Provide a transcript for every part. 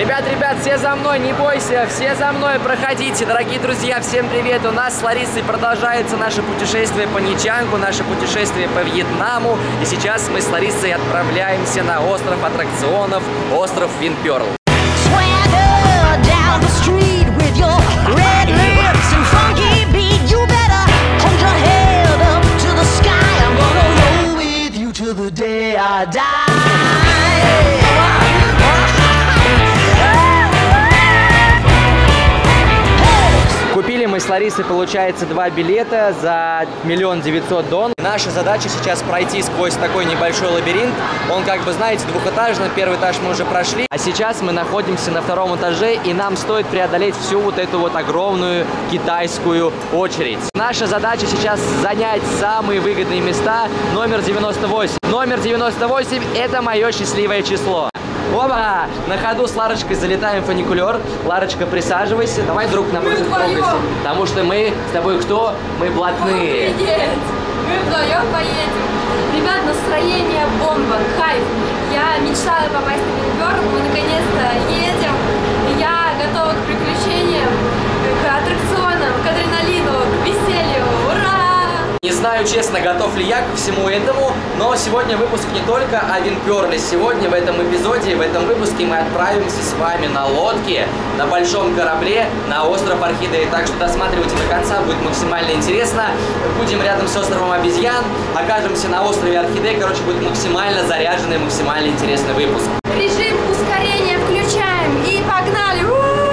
Ребят, все за мной, не бойся, все за мной, проходите. Дорогие друзья, всем привет. У нас с Ларисой продолжается наше путешествие по Ничангу, наше путешествие по Вьетнаму. И сейчас мы с Ларисой отправляемся на остров аттракционов, остров Винперл. Купили мы с Ларисой, получается, 2 билета за 1 900 000 дон. Наша задача сейчас пройти сквозь такой небольшой лабиринт. Он, как бы, знаете, двухэтажный. Первый этаж мы уже прошли. А сейчас мы находимся на 2-м этаже, и нам стоит преодолеть всю вот эту вот огромную китайскую очередь. Наша задача сейчас занять самые выгодные места. Номер 98. Номер 98 – это мое счастливое число. Оба! На ходу с Ларочкой залетаем в фуникулер. Ларочка, присаживайся. Давай друг напротив трогайся. Потому что мы с тобой кто? Мы блатные. Мы вдвоем поедем. Ребят, настроение бомба, кайф. Я мечтала попасть на Винперл. Мы наконец-то едем. Я готова к приключениям, к аттракционам, к адреналину, к веселью. Ура! Не знаю, честно, готов ли я ко всему этому, но сегодня выпуск не только о Винперле. Сегодня в этом эпизоде, в этом выпуске мы отправимся с вами на лодке, на большом корабле, на остров Орхидеи. Так что досматривайте до конца, будет максимально интересно. Будем рядом с островом обезьян, окажемся на острове Орхидеи. Короче, будет максимально заряженный, максимально интересный выпуск. Режим ускорения включаем и погнали!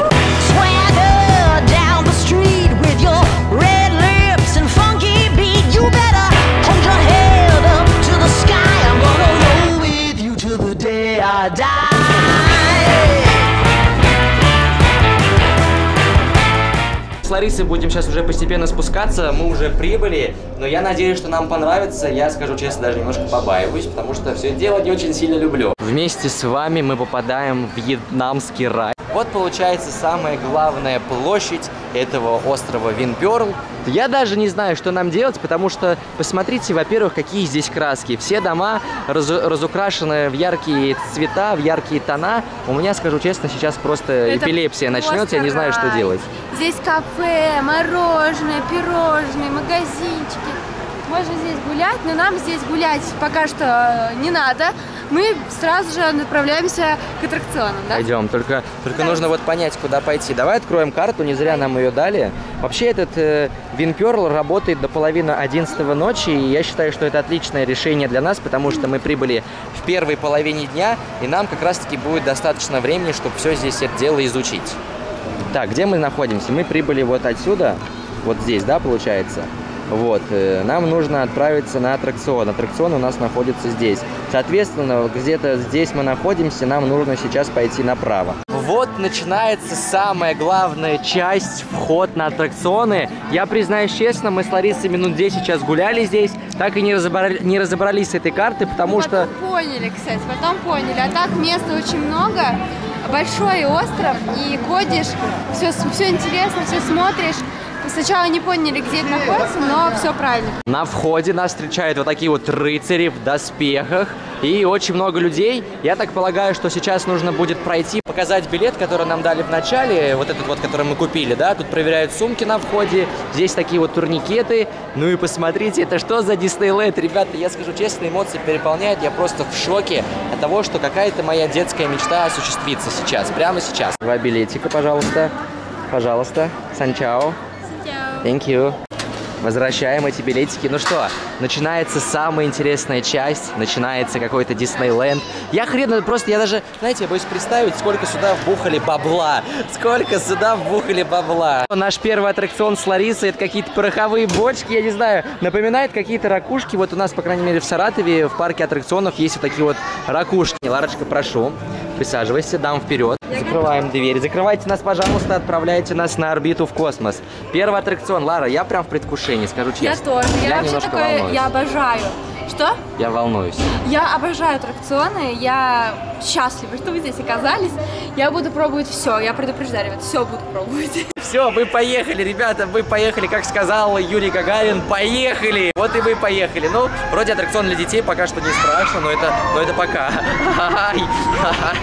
С Ларисой будем сейчас уже постепенно спускаться, мы уже прибыли, но я надеюсь, что нам понравится. Я, скажу честно, даже немножко побаиваюсь, потому что все это дело не очень сильно люблю. Вместе с вами мы попадаем в вьетнамский рай. Вот получается самая главная площадь этого острова Винперл. Я даже не знаю, что нам делать, потому что, посмотрите, во-первых, какие здесь краски. Все дома разукрашены в яркие цвета, в яркие тона. У меня, скажу честно, сейчас просто эпилепсия начнется, я не знаю, что делать. Здесь кафе, мороженое, пирожные, магазинчики. Можно здесь гулять, но нам здесь гулять пока что не надо. Мы сразу же направляемся к аттракционам, да? Пойдем, только нужно вот понять, куда пойти. Давай откроем карту, не зря нам ее дали. Вообще этот Винперл работает до половины 11 ночи, и я считаю, что это отличное решение для нас, потому что мы прибыли в первой половине дня, и нам как раз-таки будет достаточно времени, чтобы все здесь это дело изучить. Так, где мы находимся? Мы прибыли вот отсюда, вот здесь, да, получается? Вот, нам нужно отправиться на аттракцион. Аттракцион у нас находится здесь. Соответственно, где-то здесь мы находимся, нам нужно сейчас пойти направо. Вот начинается самая главная часть, вход на аттракционы. Я признаюсь честно, мы с Ларисой минут 10 сейчас гуляли здесь, так и не разобрались с этой картой, потому что... Потом поняли, кстати, потом поняли. А так места очень много, большой остров, и ходишь, все интересно, все смотришь. Сначала не поняли, где это находится, но все правильно. На входе нас встречают вот такие вот рыцари в доспехах и очень много людей. Я так полагаю, что сейчас нужно будет пройти, показать билет, который нам дали в начале, вот этот вот, который мы купили, да. Тут проверяют сумки на входе, здесь такие вот турникеты. Ну и посмотрите, это что за Диснейленд, ребята, я скажу честно, эмоции переполняют. Я просто в шоке от того, что какая-то моя детская мечта осуществится сейчас, прямо сейчас. 2 билетика, пожалуйста. Пожалуйста. Санчао. Thank you. Возвращаем эти билетики. Ну что, начинается самая интересная часть, начинается какой-то Диснейленд. Я даже, знаете, я боюсь представить, сколько сюда вбухали бабла. Сколько сюда вбухали бабла. Наш первый аттракцион с Ларисой — это какие-то пороховые бочки, я не знаю, напоминает какие-то ракушки. Вот у нас, по крайней мере, в Саратове, в парке аттракционов есть вот такие вот ракушки. Ларочка, прошу, присаживайся, дам вперед. Закрываем дверь. Закрывайте нас, пожалуйста, отправляйте нас на орбиту в космос. Первый аттракцион. Лара, я прям в предвкушении, скажу честно. Я тоже. Я вообще такое, волнуюсь. я обожаю. Что? Я волнуюсь. Я обожаю аттракционы, я счастлива, что вы здесь оказались. Я буду пробовать все, я предупреждаю, ребят, все буду пробовать. Все, вы поехали, ребята, вы поехали, как сказал Юрий Гагарин, поехали. Вот и вы поехали. Ну, вроде аттракцион для детей пока что не страшно, но это пока.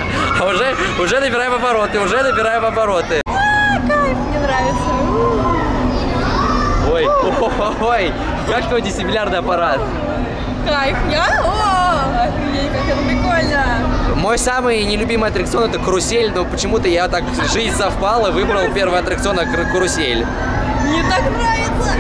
Уже набираем обороты, Кайф, мне нравится. Ой, как твой десибулярный аппарат? Кайф, охренеть, как это прикольно. Мой самый нелюбимый аттракцион — это карусель, но почему-то я так, жизнь совпала, выбрал первый аттракцион — карусель. Мне так нравится.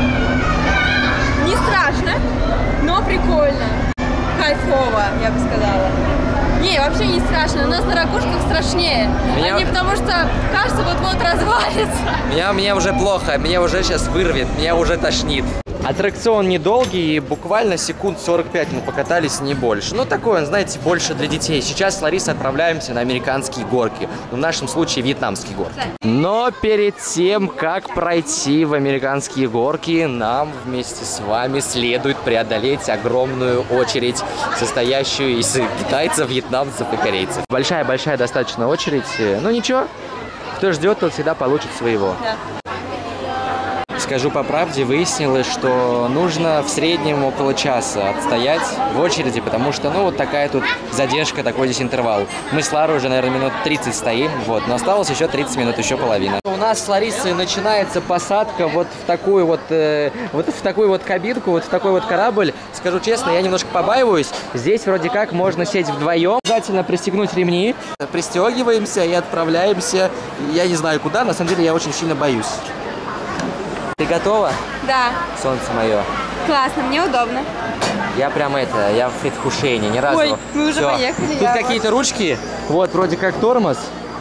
Не страшно, но прикольно. Кайфово, я бы сказала. Не, вообще не страшно. У нас на ракушках страшнее. А не потому что, кажется, вот-вот развалится. Мне уже плохо, меня уже сейчас вырвет, меня уже тошнит. Аттракцион недолгий, буквально секунд 45 мы покатались, не больше. Ну, такой он, знаете, больше для детей. Сейчас с Ларисой отправляемся на американские горки. В нашем случае вьетнамские горки. Но перед тем, как пройти в американские горки, нам вместе с вами следует преодолеть огромную очередь, состоящую из китайцев, вьетнамцев и корейцев. Большая достаточно очередь. Ну, ничего, кто ждет, тот всегда получит своего. Да. Скажу по правде, выяснилось, что нужно в среднем около часа отстоять в очереди, потому что, ну, вот такая тут задержка, такой здесь интервал. Мы с Ларой уже, наверное, минут 30 стоим, вот, но осталось еще 30 минут, еще половина. У нас с Ларисой начинается посадка вот в такую вот кабинку, вот в такой вот корабль. Скажу честно, я немножко побаиваюсь. Здесь вроде как можно сесть вдвоем. Обязательно пристегнуть ремни. Пристегиваемся и отправляемся, я не знаю куда, на самом деле я очень сильно боюсь. Ты готова? Да. Солнце мое. Классно, мне удобно. Я в предвкушении, ни разу. Ой, мы уже поехали. Тут какие-то ручки, вот, вроде как тормоз,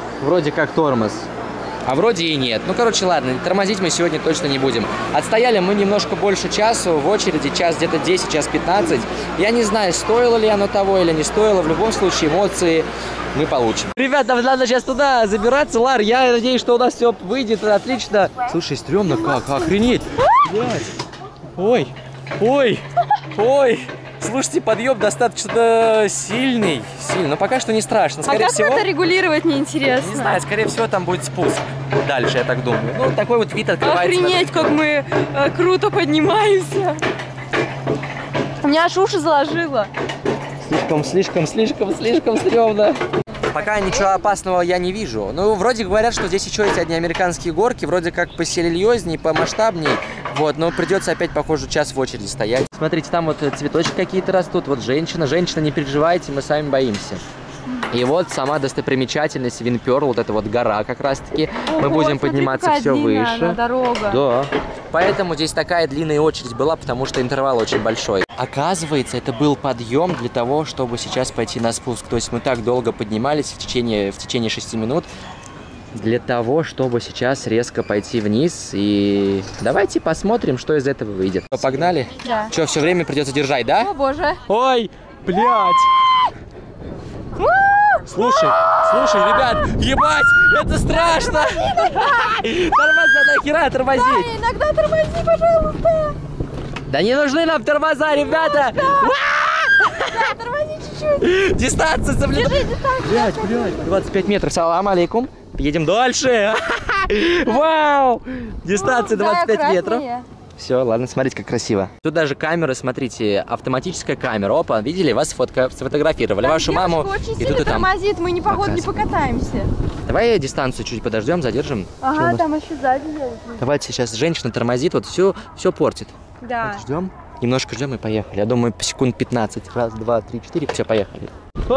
а вроде и нет. Ну, короче, ладно, тормозить мы сегодня точно не будем. Отстояли мы немножко больше часу в очереди, час где-то 10, час 15. Я не знаю, стоило ли оно того или не стоило, в любом случае эмоции мы получим. Ребят, нам надо сейчас туда забираться, Лар, я надеюсь, что у нас все выйдет отлично. Слушай, стрёмно как, охренеть. Блядь. Ой. Слушайте, подъем достаточно сильный, но пока что не страшно. Скорее всего, это регулировать неинтересно? Не знаю, скорее всего, там будет спуск дальше, я так думаю. Ну, такой вот вид открывается. Охренеть, как мы круто поднимаемся. У меня аж уши заложило. Слишком стрёмно. Пока ничего опасного я не вижу. Ну, вроде говорят, что здесь еще эти одни американские горки, вроде как посерьезней, помасштабней. Вот, но придется опять, похоже, час в очереди стоять. Смотрите, там вот цветочки какие-то растут. Вот женщина, не переживайте, мы сами боимся. И вот сама достопримечательность Винперл, вот эта вот гора как раз-таки. Мы будем подниматься все выше. Дорога. Да. Поэтому здесь такая длинная очередь была, потому что интервал очень большой. Оказывается, это был подъем для того, чтобы сейчас пойти на спуск. То есть мы так долго поднимались в течение 6 минут для того, чтобы сейчас резко пойти вниз. И давайте посмотрим, что из этого выйдет. Погнали? Да. Что, все время придется держать, да? О, боже. Ой, блядь. Слушай, ребят, ебать, это страшно! Тормоза, нахера тормозить? Да, иногда тормози, пожалуйста! Да не нужны нам тормоза, ребята! Да, тормози чуть-чуть! Дистанция соблюдай! Блядь, 25 метров, салам алейкум! Едем дальше! Вау! Дистанция 25 метров! Все, ладно, смотрите, как красиво. Тут даже камера, смотрите, автоматическая камера. Опа, видели, вас сфотографировали, вашу маму. Очень и тут и там. Тормозит, мы не покатаемся. Давай дистанцию чуть подождем, задержим. Ага, там еще сзади едет. Давайте сейчас женщина тормозит, вот все портит. Да. Вот ждем, немножко ждем и поехали. Я думаю, секунд 15. Раз, два, три, 4. Все, поехали.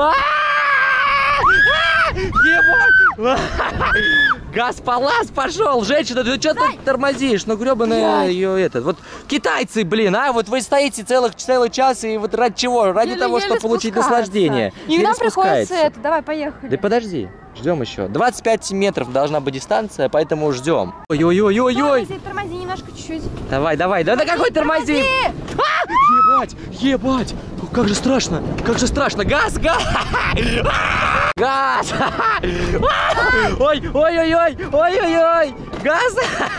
Ебать! Газ-палас пошел! Женщина, ты что ты тормозишь? Ну, гребаная ее этот. Вот китайцы, блин, а? Вот вы стоите целый час, и вот ради чего? Ради того, чтобы получить наслаждение. И нам приходится это. Давай, поехали. Да подожди, ждем еще. 25 метров должна быть дистанция, поэтому ждем. Ой-ой-ой-ой-ой! Тормози немножко, чуть-чуть. Давай. Да какой тормози? Ебать! Как же страшно! Газ! Газ! Ой-ой-ой! Газ!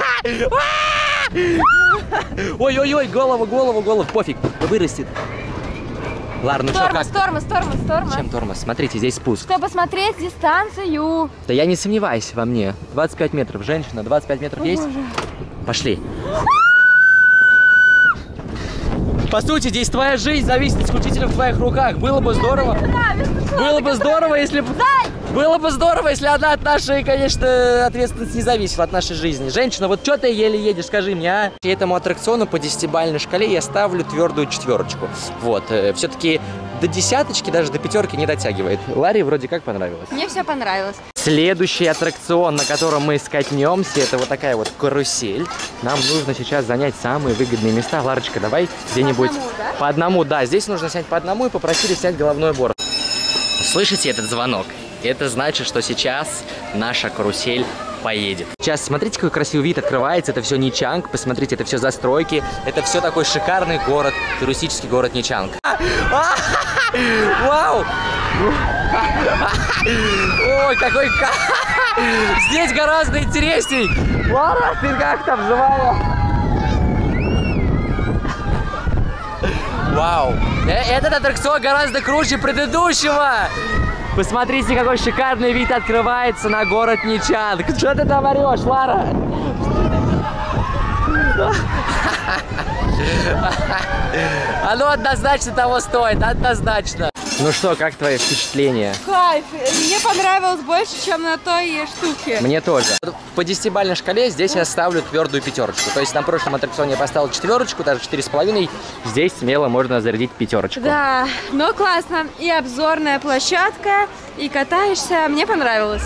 Ой-ой-ой! Голову! Пофиг, вырастет. Ладно, ну что, как? Тормоз. Чем тормоз? Смотрите, здесь спуск. Чтобы посмотреть дистанцию. Да я не сомневаюсь во мне. 25 метров, женщина, 25 метров есть? Боже. Пошли. По сути, здесь твоя жизнь зависит исключительно в твоих руках. Было бы здорово. Было бы здорово, если бы... Было бы здорово, если она от нашей, конечно, ответственности не зависела, от нашей жизни. Женщина, вот что ты еле едешь, скажи мне, а? И этому аттракциону по 10-бальной шкале я ставлю твердую 4. Вот, все-таки до 10, даже до 5 не дотягивает. Ларе вроде как понравилось. Мне все понравилось. Следующий аттракцион, на котором мы скатнемся, это вот такая вот карусель. Нам нужно сейчас занять самые выгодные места. Ларочка, давай где-нибудь... По одному, да. Здесь нужно снять по одному, и попросили снять головной убор. Слышите этот звонок? Это значит, что сейчас наша карусель поедет. Сейчас смотрите, какой красивый вид открывается. Это все Ничанг. Посмотрите, это все застройки. Это все такой шикарный город, туристический город Ничанг. Вау! Ой, какой... Здесь гораздо интересней. Лара, ты как там, живая? Вау! Этот аттракцион гораздо круче предыдущего. Посмотрите, какой шикарный вид открывается на город Ничанг. Что ты там орешь, Лара? Оно однозначно того стоит, однозначно. Ну что, как твои впечатления? Кайф! Мне понравилось больше, чем на той штуке. Мне тоже. По 10-бальной шкале здесь я ставлю твердую 5. То есть на прошлом аттракционе я поставил 4, даже 4,5. Здесь смело можно зарядить 5. Да, но классно. И обзорная площадка, и катаешься. Мне понравилось.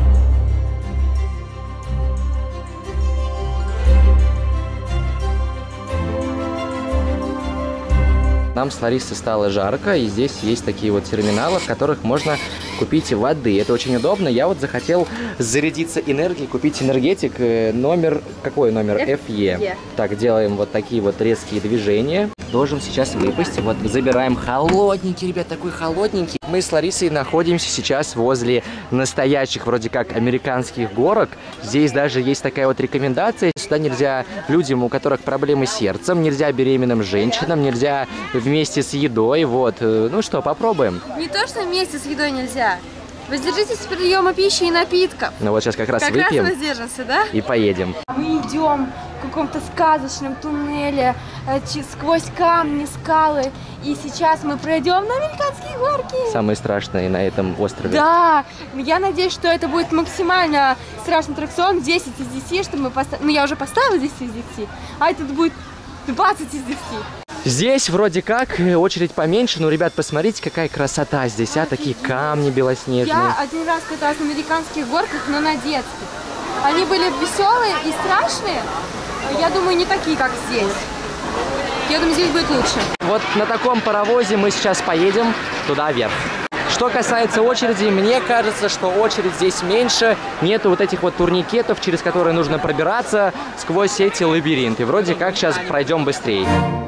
Нам с Ларисой стало жарко, и здесь есть такие вот терминалы, в которых можно купить воды. Это очень удобно. Я вот захотел зарядиться энергией, купить энергетик. Номер, какой номер? FE. Так, делаем вот такие вот резкие движения. Должен сейчас выпасть. Вот забираем холодненький, ребят, такой холодненький. Мы с Ларисой находимся сейчас возле настоящих, вроде как, американских горок. Здесь даже есть такая вот рекомендация. Сюда нельзя людям, у которых проблемы с сердцем, нельзя беременным женщинам, нельзя вместе с едой. Вот. Ну что, попробуем? Не то, что вместе с едой нельзя. Воздержитесь от приема пищи и напитков. Ну вот сейчас как раз выпьем. Как раз воздержимся, да? И поедем. Мы идем в каком-то сказочном туннеле сквозь камни, скалы. И сейчас мы пройдем на американские горки. Самые страшные на этом острове. Да, я надеюсь, что это будет максимально страшный аттракцион 10 из 10, чтобы мы поставили. Ну, я уже поставила 10 из 10, а этот будет 20 из 10. Здесь вроде как очередь поменьше, но, ребят, посмотрите, какая красота здесь, а, такие камни белоснежные. Я один раз каталась на американских горках, но на детских. Они были веселые и страшные, я думаю, не такие, как здесь. Я думаю, здесь будет лучше. Вот на таком паровозе мы сейчас поедем туда вверх. Что касается очереди, мне кажется, что очередь здесь меньше. Нету вот этих вот турникетов, через которые нужно пробираться сквозь эти лабиринты. Вроде как сейчас пройдем быстрее.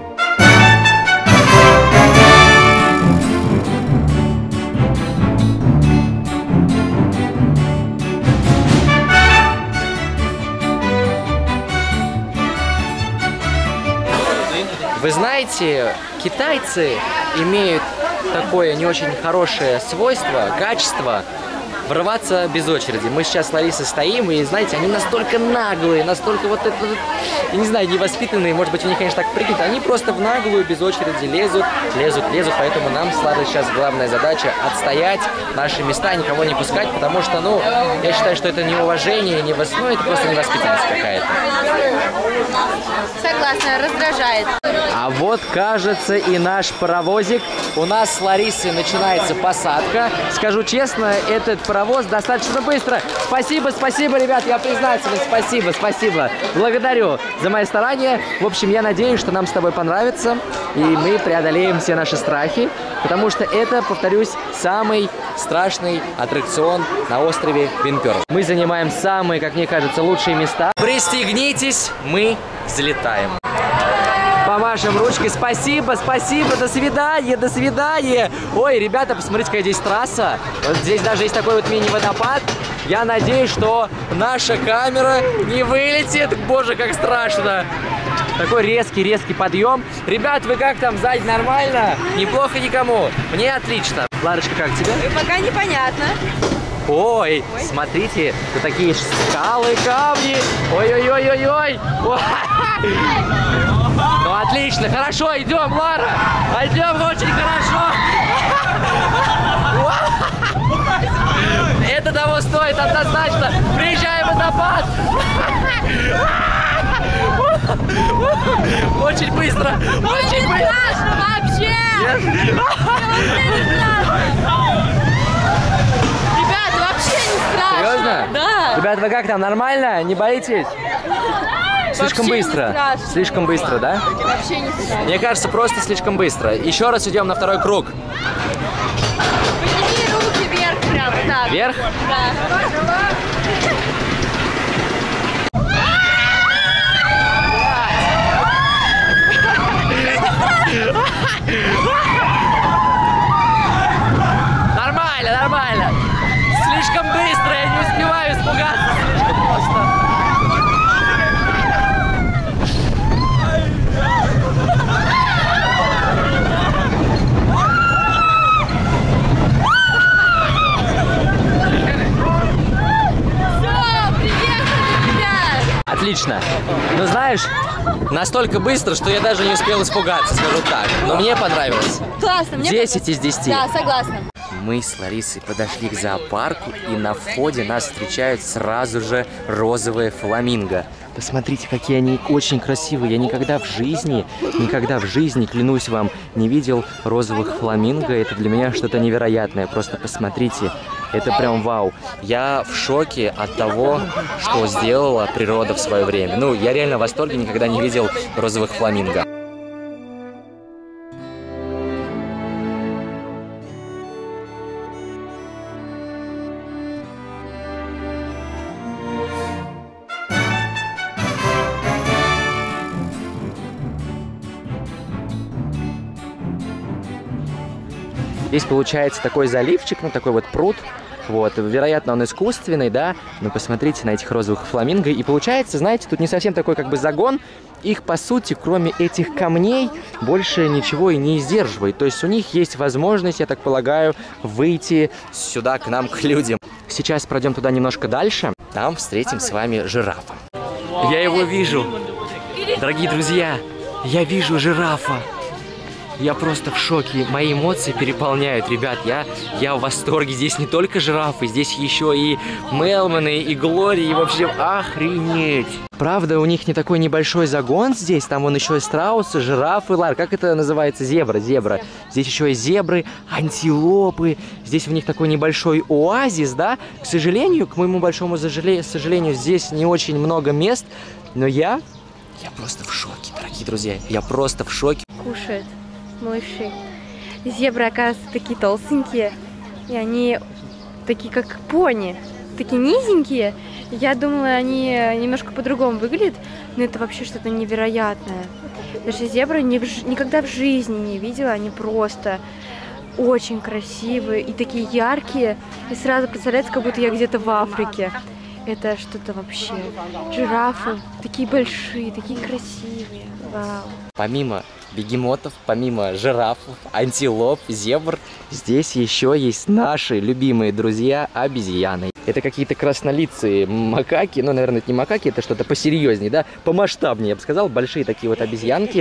Вы знаете, китайцы имеют такое не очень хорошее свойство, качество врываться без очереди. Мы сейчас с Ларисой стоим, и, знаете, они настолько наглые, настолько вот это, я не знаю, невоспитанные, может быть, у них, конечно, так принято, они просто в наглую без очереди лезут, поэтому нам с Ларой сейчас главная задача отстоять наши места, никого не пускать, потому что, ну, я считаю, что это неуважение, ну, это просто невоспитанность какая-то. Согласна, раздражает. А вот, кажется, и наш паровозик. У нас с Ларисой начинается посадка. Скажу честно, этот паровоз достаточно быстро. Спасибо, ребят, я признателен. Спасибо. Благодарю за мои старания. В общем, я надеюсь, что нам с тобой понравится, и мы преодолеем все наши страхи, потому что это, повторюсь, самый страшный аттракцион на острове Винперл. Мы занимаем самые, как мне кажется, лучшие места. Пристегнитесь, мы взлетаем. Помашем ручкой. Спасибо, до свидания. Ой, ребята, посмотрите, какая здесь трасса. Вот здесь даже есть такой вот мини-водопад. Я надеюсь, что наша камера не вылетит. Боже, как страшно. Такой резкий подъем. Ребят, вы как там, сзади нормально? Неплохо никому? Мне отлично. Ларочка, как тебе? Пока непонятно. Ой, смотрите, тут такие скалы, камни. Ой. Ну, отлично, хорошо, идем, Лара. Идем очень хорошо. того стоит, однозначно. Приезжаем в водопад. Очень быстро. Очень быстро. Страшно вообще! Ребят, вообще не страшно. Серьезно? Да. Ребят, вы как там, нормально? Не боитесь? Слишком Вообще не быстро. страшно. Слишком быстро, да? Вообще не страшно. Мне кажется, просто слишком быстро. Еще раз идем на второй круг. Подними руки вверх прям так. Вверх? Да. Нормально, нормально. Слишком быстро, я не успеваю испугаться. Слишком просто. Отлично. Ну знаешь, настолько быстро, что я даже не успел испугаться, скажу так. Но мне понравилось. Классно. Мне 10 из 10. Да, согласна. Мы с Ларисой подошли к зоопарку, и на входе нас встречают сразу же розовые фламинго. Посмотрите, какие они очень красивые. Я никогда в жизни, клянусь вам, не видел розовых фламинго. Это для меня что-то невероятное. Просто посмотрите, это прям вау. Я в шоке от того, что сделала природа в свое время. Ну, я реально в восторге, никогда не видел розовых фламинго. Здесь получается такой заливчик, ну такой вот пруд. Вот, вероятно, он искусственный, да, но посмотрите на этих розовых фламинго. И получается, знаете, тут не совсем такой как бы загон. Их, по сути, кроме этих камней, больше ничего и не сдерживает. То есть у них есть возможность, я так полагаю, выйти сюда, к нам, к людям. Сейчас пройдем туда немножко дальше. Там встретим с вами жирафа. Я его вижу. Дорогие друзья, я вижу жирафа. Я просто в шоке, мои эмоции переполняют, ребят, я в восторге. Здесь не только жирафы, здесь еще и мелманы, и глори, и вообще охренеть. Правда, у них не такой небольшой загон здесь, там вон еще и страусы, жирафы, Лар, как это называется? Зебра. Здесь еще и зебры, антилопы, здесь у них такой небольшой оазис, да? К сожалению, к моему большому сожалению, здесь не очень много мест, но я просто в шоке, дорогие друзья, я просто в шоке. Кушает. Малыши. Зебры, оказывается, такие толстенькие. И они такие, как пони. Такие низенькие. Я думала, они немножко по-другому выглядят. Но это вообще что-то невероятное. Даже зебры никогда в жизни не видела. Они просто очень красивые и такие яркие. И сразу представляется, как будто я где-то в Африке. Это что-то вообще. Жирафы. Такие большие, такие красивые. Вау. Помимо бегемотов, помимо жирафов, антилоп, зебр, здесь еще есть наши любимые друзья обезьяны. Это какие-то краснолицые макаки, ну, наверное, это не макаки, это что-то посерьезнее, да, помасштабнее, я бы сказал, большие такие вот обезьянки.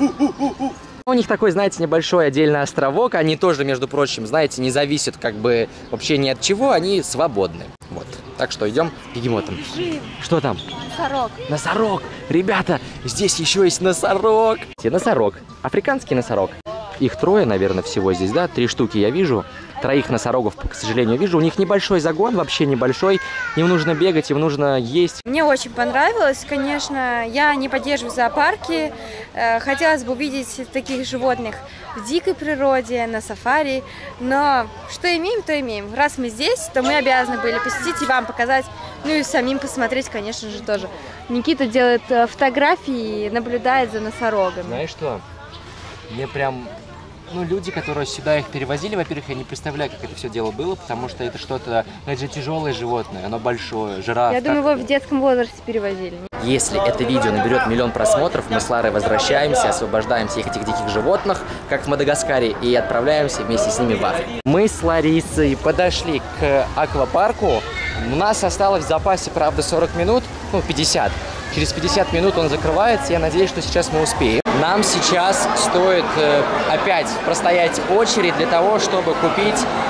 У них такой, знаете, небольшой отдельный островок, они тоже, между прочим, знаете, не зависят как бы вообще ни от чего, они свободны. Вот, так что идем к бегемотам. Что там? Носорог. Носорог! Ребята, здесь еще есть носорог! Носорог, африканский носорог. Их трое, наверное, всего здесь, да? 3 штуки я вижу. 3 носорогов, к сожалению, вижу. У них небольшой загон, вообще небольшой. Им нужно бегать, им нужно есть. Мне очень понравилось, конечно. Я не поддерживаю зоопарки. Хотелось бы увидеть таких животных в дикой природе, на сафари. Но что имеем, то имеем. Раз мы здесь, то мы обязаны были посетить и вам показать. Ну и самим посмотреть, конечно же, тоже. Никита делает фотографии и наблюдает за носорогами. Знаешь что? Мне прям... Ну, люди, которые сюда их перевозили, во-первых, я не представляю, как это все дело было, потому что это что-то, ну, это же тяжелое животное, оно большое, жираф. Я думаю, его в детском возрасте перевозили. Если это видео наберет 1 000 000 просмотров, мы с Ларой возвращаемся, освобождаем всех этих диких животных, как в Мадагаскаре, и отправляемся вместе с ними в Африку. Мы с Ларисой подошли к аквапарку. У нас осталось в запасе, правда, 40 минут, ну, 50. Через 50 минут он закрывается, я надеюсь, что сейчас мы успеем. Нам сейчас стоит опять простоять очередь для того, чтобы купить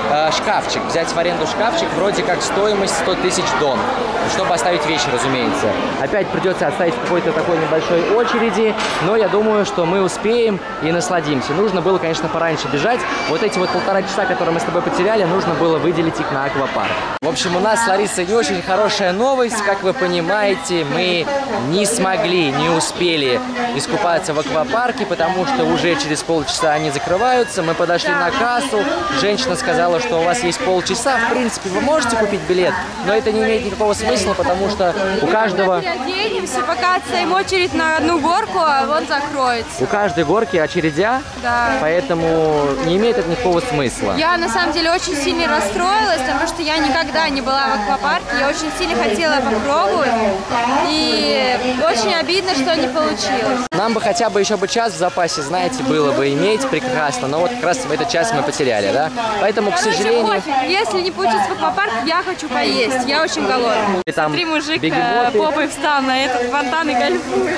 шкафчик, взять в аренду шкафчик, вроде как стоимость 100 тысяч дон, чтобы оставить вещи, разумеется. Опять придется отстоять в какой-то такой небольшой очереди, но я думаю, что мы успеем и насладимся. Нужно было, конечно, пораньше бежать. Вот эти вот 1,5 часа, которые мы с тобой потеряли, нужно было выделить их на аквапарк. В общем, у нас с Ларисой не очень хорошая новость. Как вы понимаете, мы не смогли, не успели искупаться в аквапарке, потому что уже через полчаса они закрываются. Мы подошли на кассу. Женщина сказала, что у вас есть полчаса. В принципе, вы можете купить билет, но это не имеет никакого смысла, потому что у каждого... Переоденемся, пока отстоим очередь на одну горку, а вот закроется. У каждой горки очередя, да. Поэтому не имеет это никакого смысла. Я на самом деле очень сильно расстроилась, потому что я никогда не была в аквапарке. Я очень сильно хотела попробовать. И очень обидно, что не получилось. Нам бы хотя бы еще бы час в запасе, знаете, было бы иметь прекрасно. Но вот как раз в этот час мы потеряли, да? Поэтому, к сожалению... Пофиг. Если не получится в аквапарк, я хочу поесть. Я очень голодная. Смотри, мужик попой встал на этот фонтан и кайфует.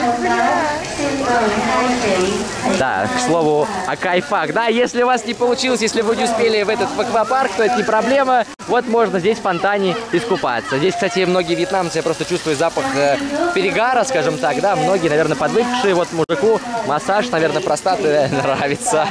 Да, к слову о кайфах. Да, если у вас не получилось, если вы не успели в аквапарк, то это не проблема. Вот можно здесь в фонтане искупаться. Здесь, кстати, многие вьетнамцы, я просто чувствую запах перегара, скажем так, да. Многие, наверное, подвыпившие. Вот мужику массаж, наверное, простаты нравится.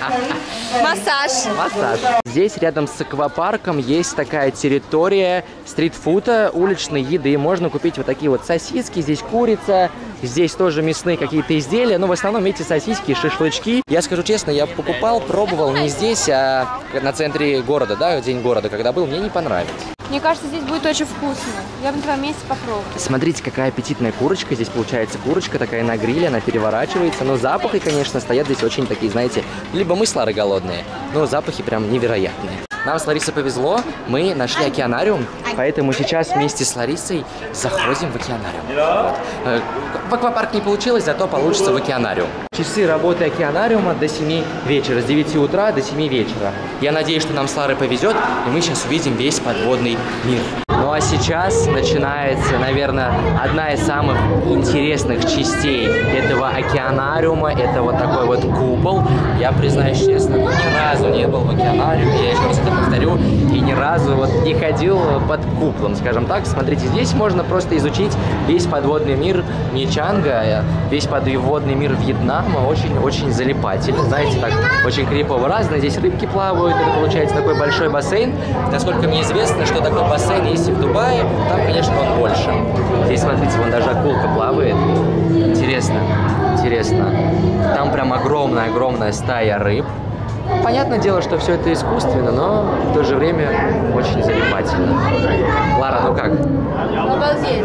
Массаж. Массаж. Здесь рядом с аквапарком есть такая территория стритфуда, уличной еды. Можно купить вот такие вот сосиски, здесь курица, здесь тоже мясные какие-то изделия. Но в основном эти сосиски, шашлычки. Я скажу честно, я покупал, пробовал не здесь, а на центре города, да, день города, когда был, мне не понравилось. Мне кажется, здесь будет очень вкусно. Я бы на твоем месте попробовала. Смотрите, какая аппетитная курочка. Здесь получается курочка такая на гриле, она переворачивается. Но запахи, конечно, стоят здесь очень такие, знаете, либо мы с Ларой голодные, но запахи прям невероятные. Нам с Ларисой повезло, мы нашли океанариум, поэтому сейчас вместе с Ларисой заходим в океанариум. Вот. В аквапарк не получилось, зато получится в океанариум. Часы работы океанариума до 7 вечера, с 9 утра до 7 вечера. Я надеюсь, что нам с Ларой повезет, и мы сейчас увидим весь подводный мир. Ну а сейчас начинается, наверное, одна из самых интересных частей этого океанариума. Это вот такой вот купол. Я признаюсь честно, ни разу не был в океанариуме, я еще раз это повторю, и ни разу вот не ходил под куполом, скажем так. Смотрите, здесь можно просто изучить весь подводный мир Нячанга, весь подводный мир Вьетнама. Очень-очень залипательно, знаете, так очень крипово-разно. Здесь рыбки плавают, это получается такой большой бассейн. Насколько мне известно, что такой бассейн есть и в Дубае, там, конечно, он больше. Здесь, смотрите, вон даже акулка плавает. Интересно, интересно. Там прям огромная-огромная стая рыб. Понятное дело, что все это искусственно, но в то же время очень залипательно. Лара, ну как? Обалдеть.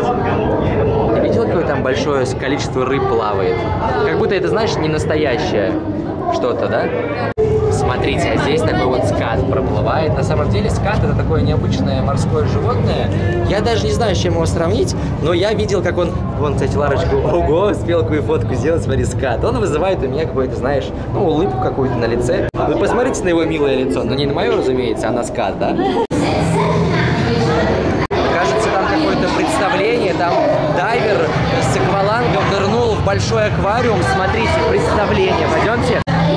Ты видела, какое там большое количество рыб плавает? Как будто это, знаешь, не настоящее что-то, да? Смотрите, а здесь такой вот скат проплывает. На самом деле скат — это такое необычное морское животное. Я даже не знаю, с чем его сравнить, но я видел, как он... Вон, кстати, Ларочку, ого, успел какую фотку сделать, смотри, скат. Он вызывает у меня какой-то, знаешь, ну, улыбку какую-то на лице. Вы посмотрите на его милое лицо. Ну, не на мое, разумеется, а на скат, да? Кажется, там какое-то представление. Там дайвер с аквалангом нырнул в большой аквариум. Смотрите, представление. Пойдемте.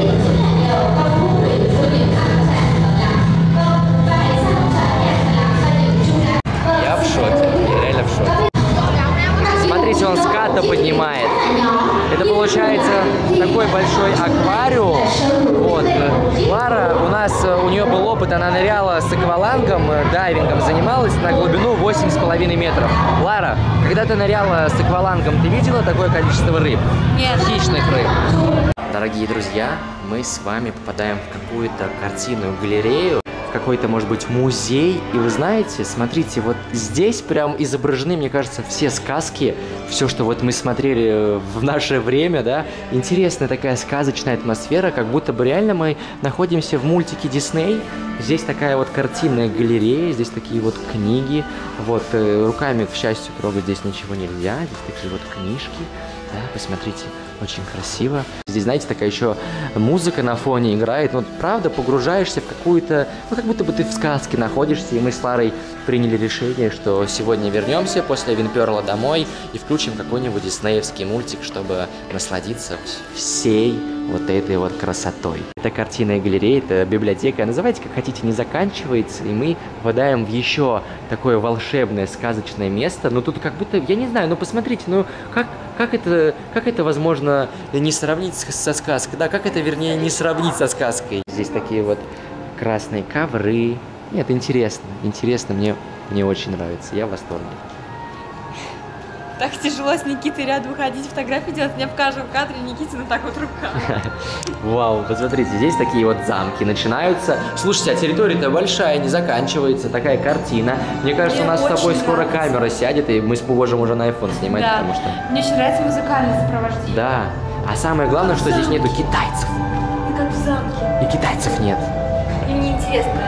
Я в шоке, я реально в шоке. Смотрите, он ската поднимает. Это получается такой большой аквариум. Вот. Лара, у нее был опыт, она ныряла с аквалангом, дайвингом занималась на глубину 8,5 метров. Лара, когда ты ныряла с аквалангом, ты видела такое количество рыб? Нет. Хищных рыб. Дорогие друзья, мы с вами попадаем в какую-то картинную галерею, в какой-то, может быть, музей. И вы знаете, смотрите, вот здесь прям изображены, мне кажется, все сказки, все, что вот мы смотрели в наше время, да. Интересная такая сказочная атмосфера, как будто бы реально мы находимся в мультике Дисней. Здесь такая вот картинная галерея, здесь такие вот книги. Вот, руками, к счастью, трогать здесь ничего нельзя. Здесь такие вот книжки. Да, посмотрите, очень красиво. Здесь, знаете, такая еще музыка на фоне играет. Вот, правда, погружаешься в какую-то... Ну, как будто бы ты в сказке находишься. И мы с Ларой приняли решение, что сегодня вернемся после Винперла домой и включим какой-нибудь диснеевский мультик, чтобы насладиться всей вот этой вот красотой. Это картинная галерея, это библиотека, называйте как хотите, не заканчивается, и мы попадаем в еще такое волшебное, сказочное место. Но тут как будто, я не знаю, ну посмотрите, ну как это возможно не сравнить со сказкой, да, как это, вернее, не сравнить со сказкой. Здесь такие вот красные ковры. Нет, интересно, мне очень нравится, я в восторге. Так тяжело с Никитой рядом ходить, фотографии делать. Мне в каждом кадре Никитина так вот рука. Вау, посмотрите, здесь такие вот замки начинаются. Слушайте, а территория-то большая, не заканчивается. Такая картина. Мне кажется, у нас с тобой скоро камера сядет, и мы можем уже на iPhone снимать, да. Потому что... Мне еще нравится музыкальное сопровождение. Да. А самое главное, что здесь нету китайцев. Ну, как в замке. И китайцев нет. Им не интересно.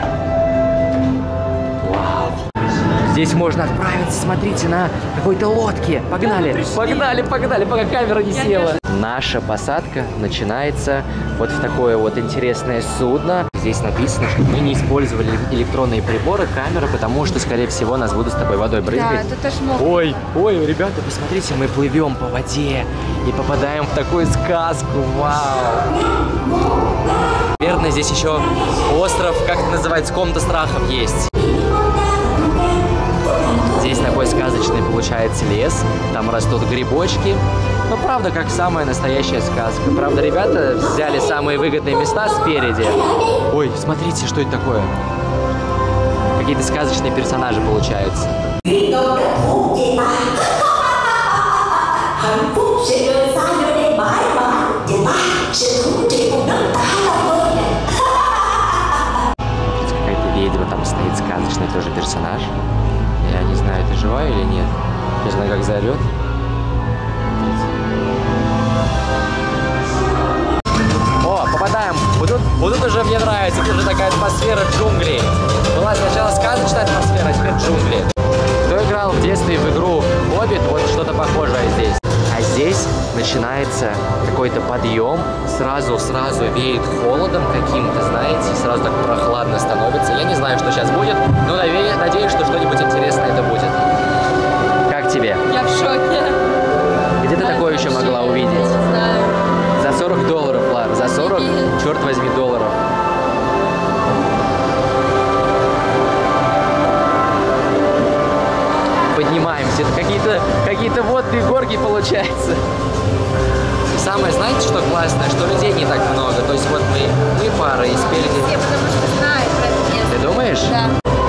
Вау. Здесь можно отправиться, смотрите, на какой-то лодке. Погнали, погнали, пока камера не села. Наша посадка начинается вот в такое вот интересное судно. Здесь написано, что мы не использовали электронные приборы, камеры, потому что, скорее всего, нас будут с тобой водой брызгать. Да, тут аж мокро. Ой, ребята, посмотрите, мы плывем по воде и попадаем в такую сказку. Вау! Наверное, здесь еще остров, как это называется, комната страхов есть. Здесь такой сказочный получается лес, там растут грибочки. Но правда, как самая настоящая сказка. Правда, ребята взяли самые выгодные места спереди. Ой, смотрите, что это такое. Какие-то сказочные персонажи получаются. Какая-то ведьма там стоит, сказочный тоже персонаж. Я не знаю, это живая или нет. Не знаю, как заорет. О, попадаем. Вот тут уже мне нравится. Тут уже такая атмосфера джунглей. Была сначала сказочная атмосфера, а теперь джунгли. Кто играл в детстве в игру «Хоббит», вот что-то похожее здесь. А здесь начинается какой-то подъем. Сразу веет холодом каким-то, знаете. Сразу так прохладно становится. Я не знаю, что сейчас будет, но надеюсь, что что-нибудь интересное это будет. Как тебе? Я в шоке. Где ты такое еще могла увидеть? Не знаю. За $40, Лар. За 40, черт возьми, долларов. Поднимаемся. Это какие-то водные горки получается. Самое, знаете, что классное? Что людей не так много. То есть вот мы пара и спереди. Все, потому что знают про это место. Ты думаешь? Да.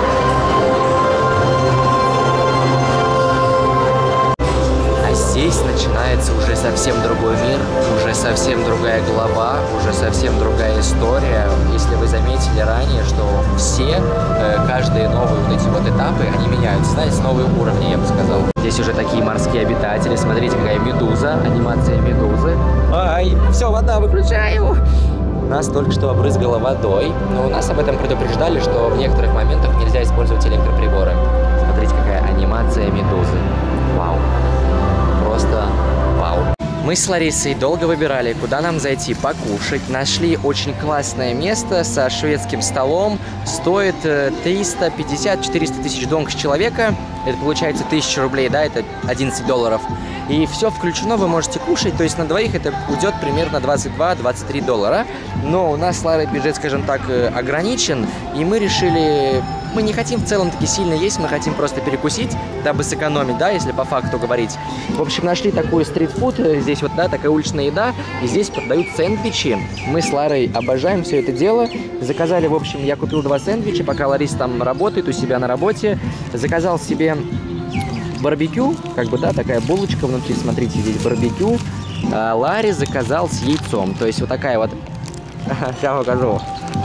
Здесь начинается уже совсем другой мир, уже совсем другая глава, уже совсем другая история. Если вы заметили ранее, что каждые новые вот эти вот этапы, они меняются, знаете, новые уровни, я бы сказал. Здесь уже такие морские обитатели, смотрите, какая медуза, анимация медузы. Ай, все, вода, выключаю! Нас только что обрызгало водой, но нас об этом предупреждали, что в некоторых моментах нельзя использовать электроприборы. Смотрите, какая анимация медузы. Вау! Просто вау. Мы с Ларисой долго выбирали, куда нам зайти покушать. Нашли очень классное место со шведским столом. Стоит 350-400 тысяч донг с человека. Это получается 1000 рублей, да, это $11. И все включено, вы можете кушать. То есть на двоих это уйдет примерно $22-23. Но у нас с Ларой бюджет, скажем так, ограничен. И мы решили... Мы не хотим в целом таки сильно есть, мы хотим просто перекусить, дабы сэкономить, да, если по факту говорить. В общем, нашли такой стритфуд, здесь вот, да, такая уличная еда, и здесь продают сэндвичи. Мы с Ларой обожаем все это дело. Заказали, в общем, я купил 2 сэндвича, пока Лариса там работает у себя на работе. Заказал себе барбекю, как бы, да, такая булочка внутри, смотрите, здесь барбекю. А Ларе заказал с яйцом, то есть вот такая вот... Сейчас покажу.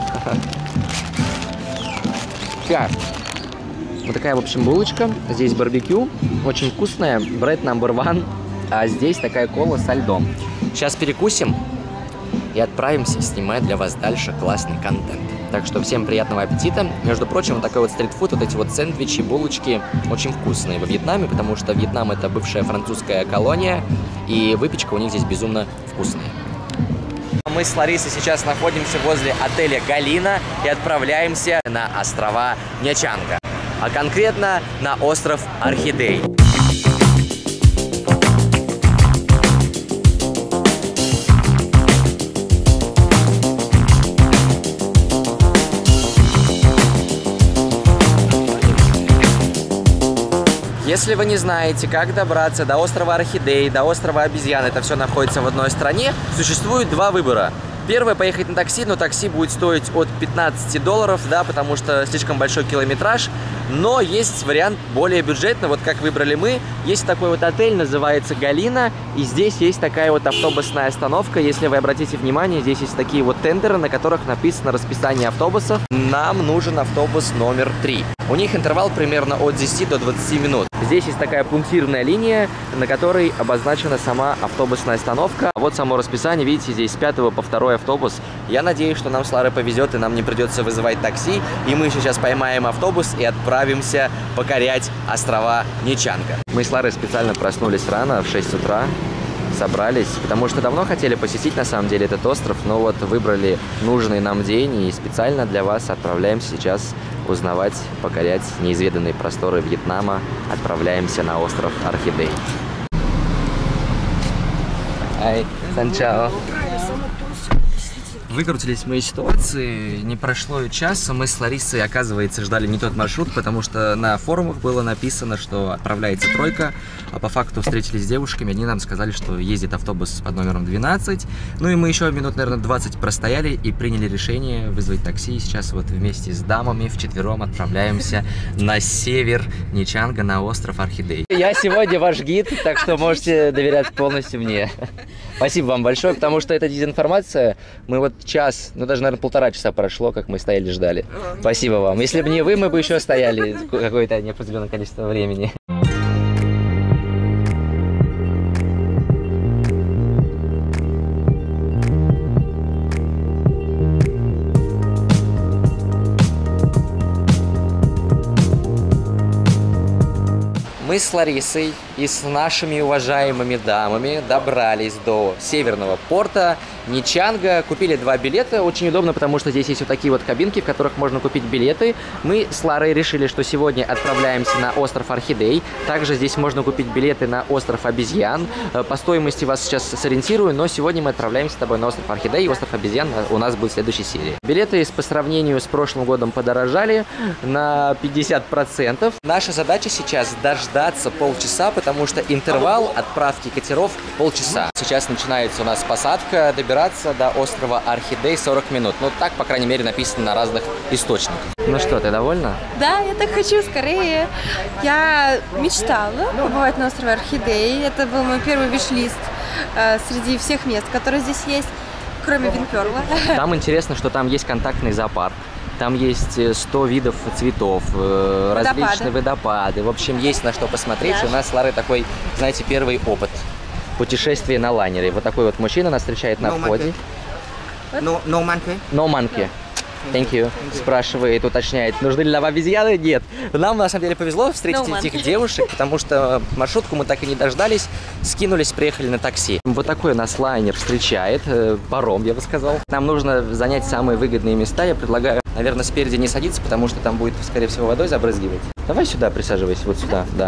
Вот такая, в общем, булочка. Здесь барбекю. Очень вкусная. Bread number one. А здесь такая кола со льдом. Сейчас перекусим и отправимся снимать для вас дальше классный контент. Так что всем приятного аппетита. Между прочим, вот такой вот стритфуд, вот эти вот сэндвичи, булочки очень вкусные во Вьетнаме, потому что Вьетнам — это бывшая французская колония, и выпечка у них здесь безумно вкусная. Мы с Ларисой сейчас находимся возле отеля «Галина» и отправляемся на острова Нячанга, а конкретно на остров Орхидей. Если вы не знаете, как добраться до острова Орхидей, до острова Обезьян, это все находится в одной стране, существует два выбора. Первое — поехать на такси, но такси будет стоить от $15, да, потому что слишком большой километраж. Но есть вариант более бюджетный, вот как выбрали мы. Есть такой вот отель, называется Галина, и здесь есть такая вот автобусная остановка. Если вы обратите внимание, здесь есть такие вот тендеры, на которых написано расписание автобусов. Нам нужен автобус номер 3. У них интервал примерно от 10 до 20 минут. Здесь есть такая пунктирная линия, на которой обозначена сама автобусная остановка. Вот само расписание, видите, здесь с 5 по 2 автобус. Я надеюсь, что нам с Ларой повезет, и нам не придется вызывать такси, и мы сейчас поймаем автобус и отправимся покорять острова Нячанга. Мы с Ларой специально проснулись рано, в 6 утра, собрались, потому что давно хотели посетить, на самом деле, этот остров, но вот выбрали нужный нам день, и специально для вас отправляемся сейчас узнавать, покорять неизведанные просторы Вьетнама. Отправляемся на остров Орхидей. Ай, санчао. Выкрутились мы из ситуации, не прошло и часа, мы с Ларисой, оказывается, ждали не тот маршрут, потому что на форумах было написано, что отправляется тройка, а по факту встретились с девушками, они нам сказали, что ездит автобус под номером 12, ну и мы еще минут, наверное, 20 простояли и приняли решение вызвать такси, и сейчас вот вместе с дамами вчетвером отправляемся на север Нячанга, на остров Орхидей. Я сегодня ваш гид, так что можете доверять полностью мне. Спасибо вам большое, потому что эта дезинформация, мы вот час, ну даже, наверное, 1,5 часа прошло, как мы стояли, ждали. Спасибо вам. Если бы не вы, мы бы еще стояли какое-то неопределенное количество времени. Мы с Ларисой и с нашими уважаемыми дамами добрались до северного порта Нячанга, купили 2 билета. Очень удобно, потому что здесь есть вот такие вот кабинки, в которых можно купить билеты. Мы с Ларой решили, что сегодня отправляемся на остров Орхидей. Также здесь можно купить билеты на остров Обезьян. По стоимости вас сейчас сориентирую, но сегодня мы отправляемся с тобой на остров Орхидей, и остров Обезьян у нас будет в следующей серии. Билеты по сравнению с прошлым годом подорожали на 50%. Наша задача сейчас дождаться полчаса, потому что интервал отправки катеров полчаса. Сейчас начинается у нас посадка, добираться до острова Орхидей 40 минут. Ну, так, по крайней мере, написано на разных источниках. Ну что, ты довольна? Да, я так хочу скорее. Я мечтала побывать на острове Орхидей. Это был мой первый виш-лист среди всех мест, которые здесь есть, кроме Винперла. Там интересно, что там есть контактный зоопарк. Там есть 100 видов цветов, различные водопады. В общем, есть на что посмотреть. У нас с Ларой такой, знаете, первый опыт путешествия на лайнере. Вот такой вот мужчина нас встречает на входе. No monkey? No monkey. Thank you. Спрашивает, уточняет, нужны ли нам обезьяны? Нет. Нам, на самом деле, повезло встретить этих девушек, потому что маршрутку мы так и не дождались, скинулись, приехали на такси. Вот такой нас лайнер встречает, паром, я бы сказал. Нам нужно занять самые выгодные места. Я предлагаю, наверное, спереди не садиться, потому что там будет, скорее всего, водой забрызгивать. Давай сюда присаживайся, вот сюда, да.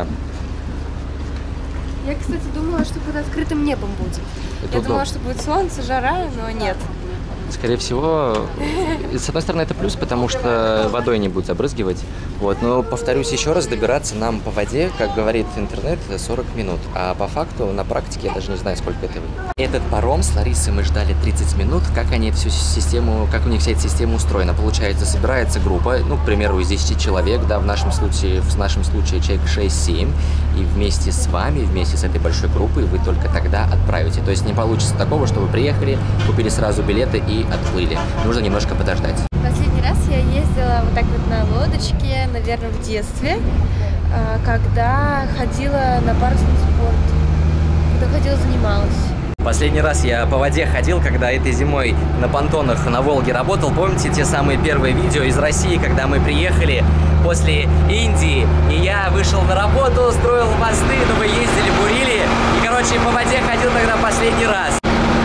Я, кстати, думала, что под открытым небом будет. Я думала, что будет солнце, жара, но нет. Скорее всего, с одной стороны, это плюс, потому что водой не будет забрызгивать. Вот. Но, повторюсь еще раз, добираться нам по воде, как говорит интернет, 40 минут. А по факту, на практике, я даже не знаю, сколько это выйдет. Этот паром с Ларисой мы ждали 30 минут. Как они всю систему, как у них вся эта система устроена? Получается, собирается группа, ну, к примеру, из 10 человек, да, в нашем случае человек 6-7. И вместе с вами, вместе с этой большой группой вы только тогда отправите. То есть не получится такого, что вы приехали, купили сразу билеты и отплыли. Нужно немножко подождать. Последний раз я ездила вот так вот на лодочке, наверное, в детстве, когда ходила на парусный спорт, когда ходила, занималась. Последний раз я по воде ходил, когда этой зимой на понтонах на Волге работал. Помните те самые первые видео из России, когда мы приехали после Индии, и я вышел на работу, строил мосты, но вы ездили, бурили, и, короче, по воде ходил тогда последний раз.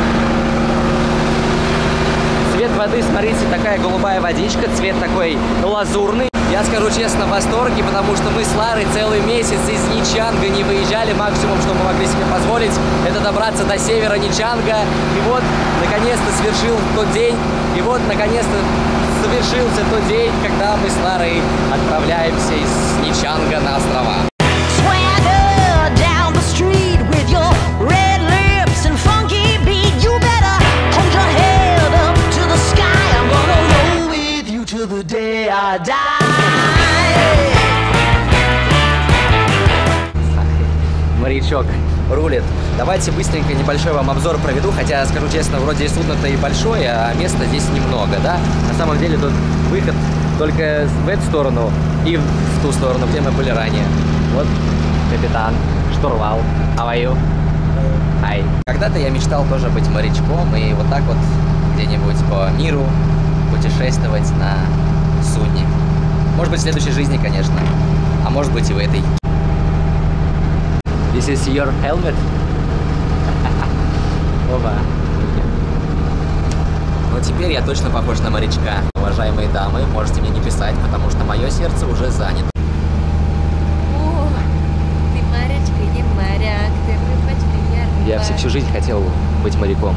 Цвет воды, смотрите, такая голубая водичка, цвет такой лазурный. Я скажу честно, в восторге, потому что мы с Ларой целый месяц из Нячанга не выезжали. Максимум, что мы могли себе позволить, это добраться до севера Нячанга. И вот, наконец-то свершил тот день. И вот, наконец-то совершился тот день, когда мы с Ларой отправляемся из Нячанга на острова. Морячок рулит. Давайте быстренько небольшой вам обзор проведу, хотя, скажу честно, вроде и судно-то и большое, а места здесь немного, да? На самом деле тут выход только в эту сторону и в ту сторону, где мы были ранее. Вот капитан, штурвал. How are you? Hi. Когда-то я мечтал тоже быть морячком и вот так вот где-нибудь по миру путешествовать на судне. Может быть, в следующей жизни, конечно, а может быть и в этой. This is your helmet. Опа. Но теперь я точно похож на морячка. Уважаемые дамы, можете мне не писать, потому что мое сердце уже занято. О, ты морячка, не моряк, ты рыбачка, я рыба. Я всю жизнь хотел быть моряком.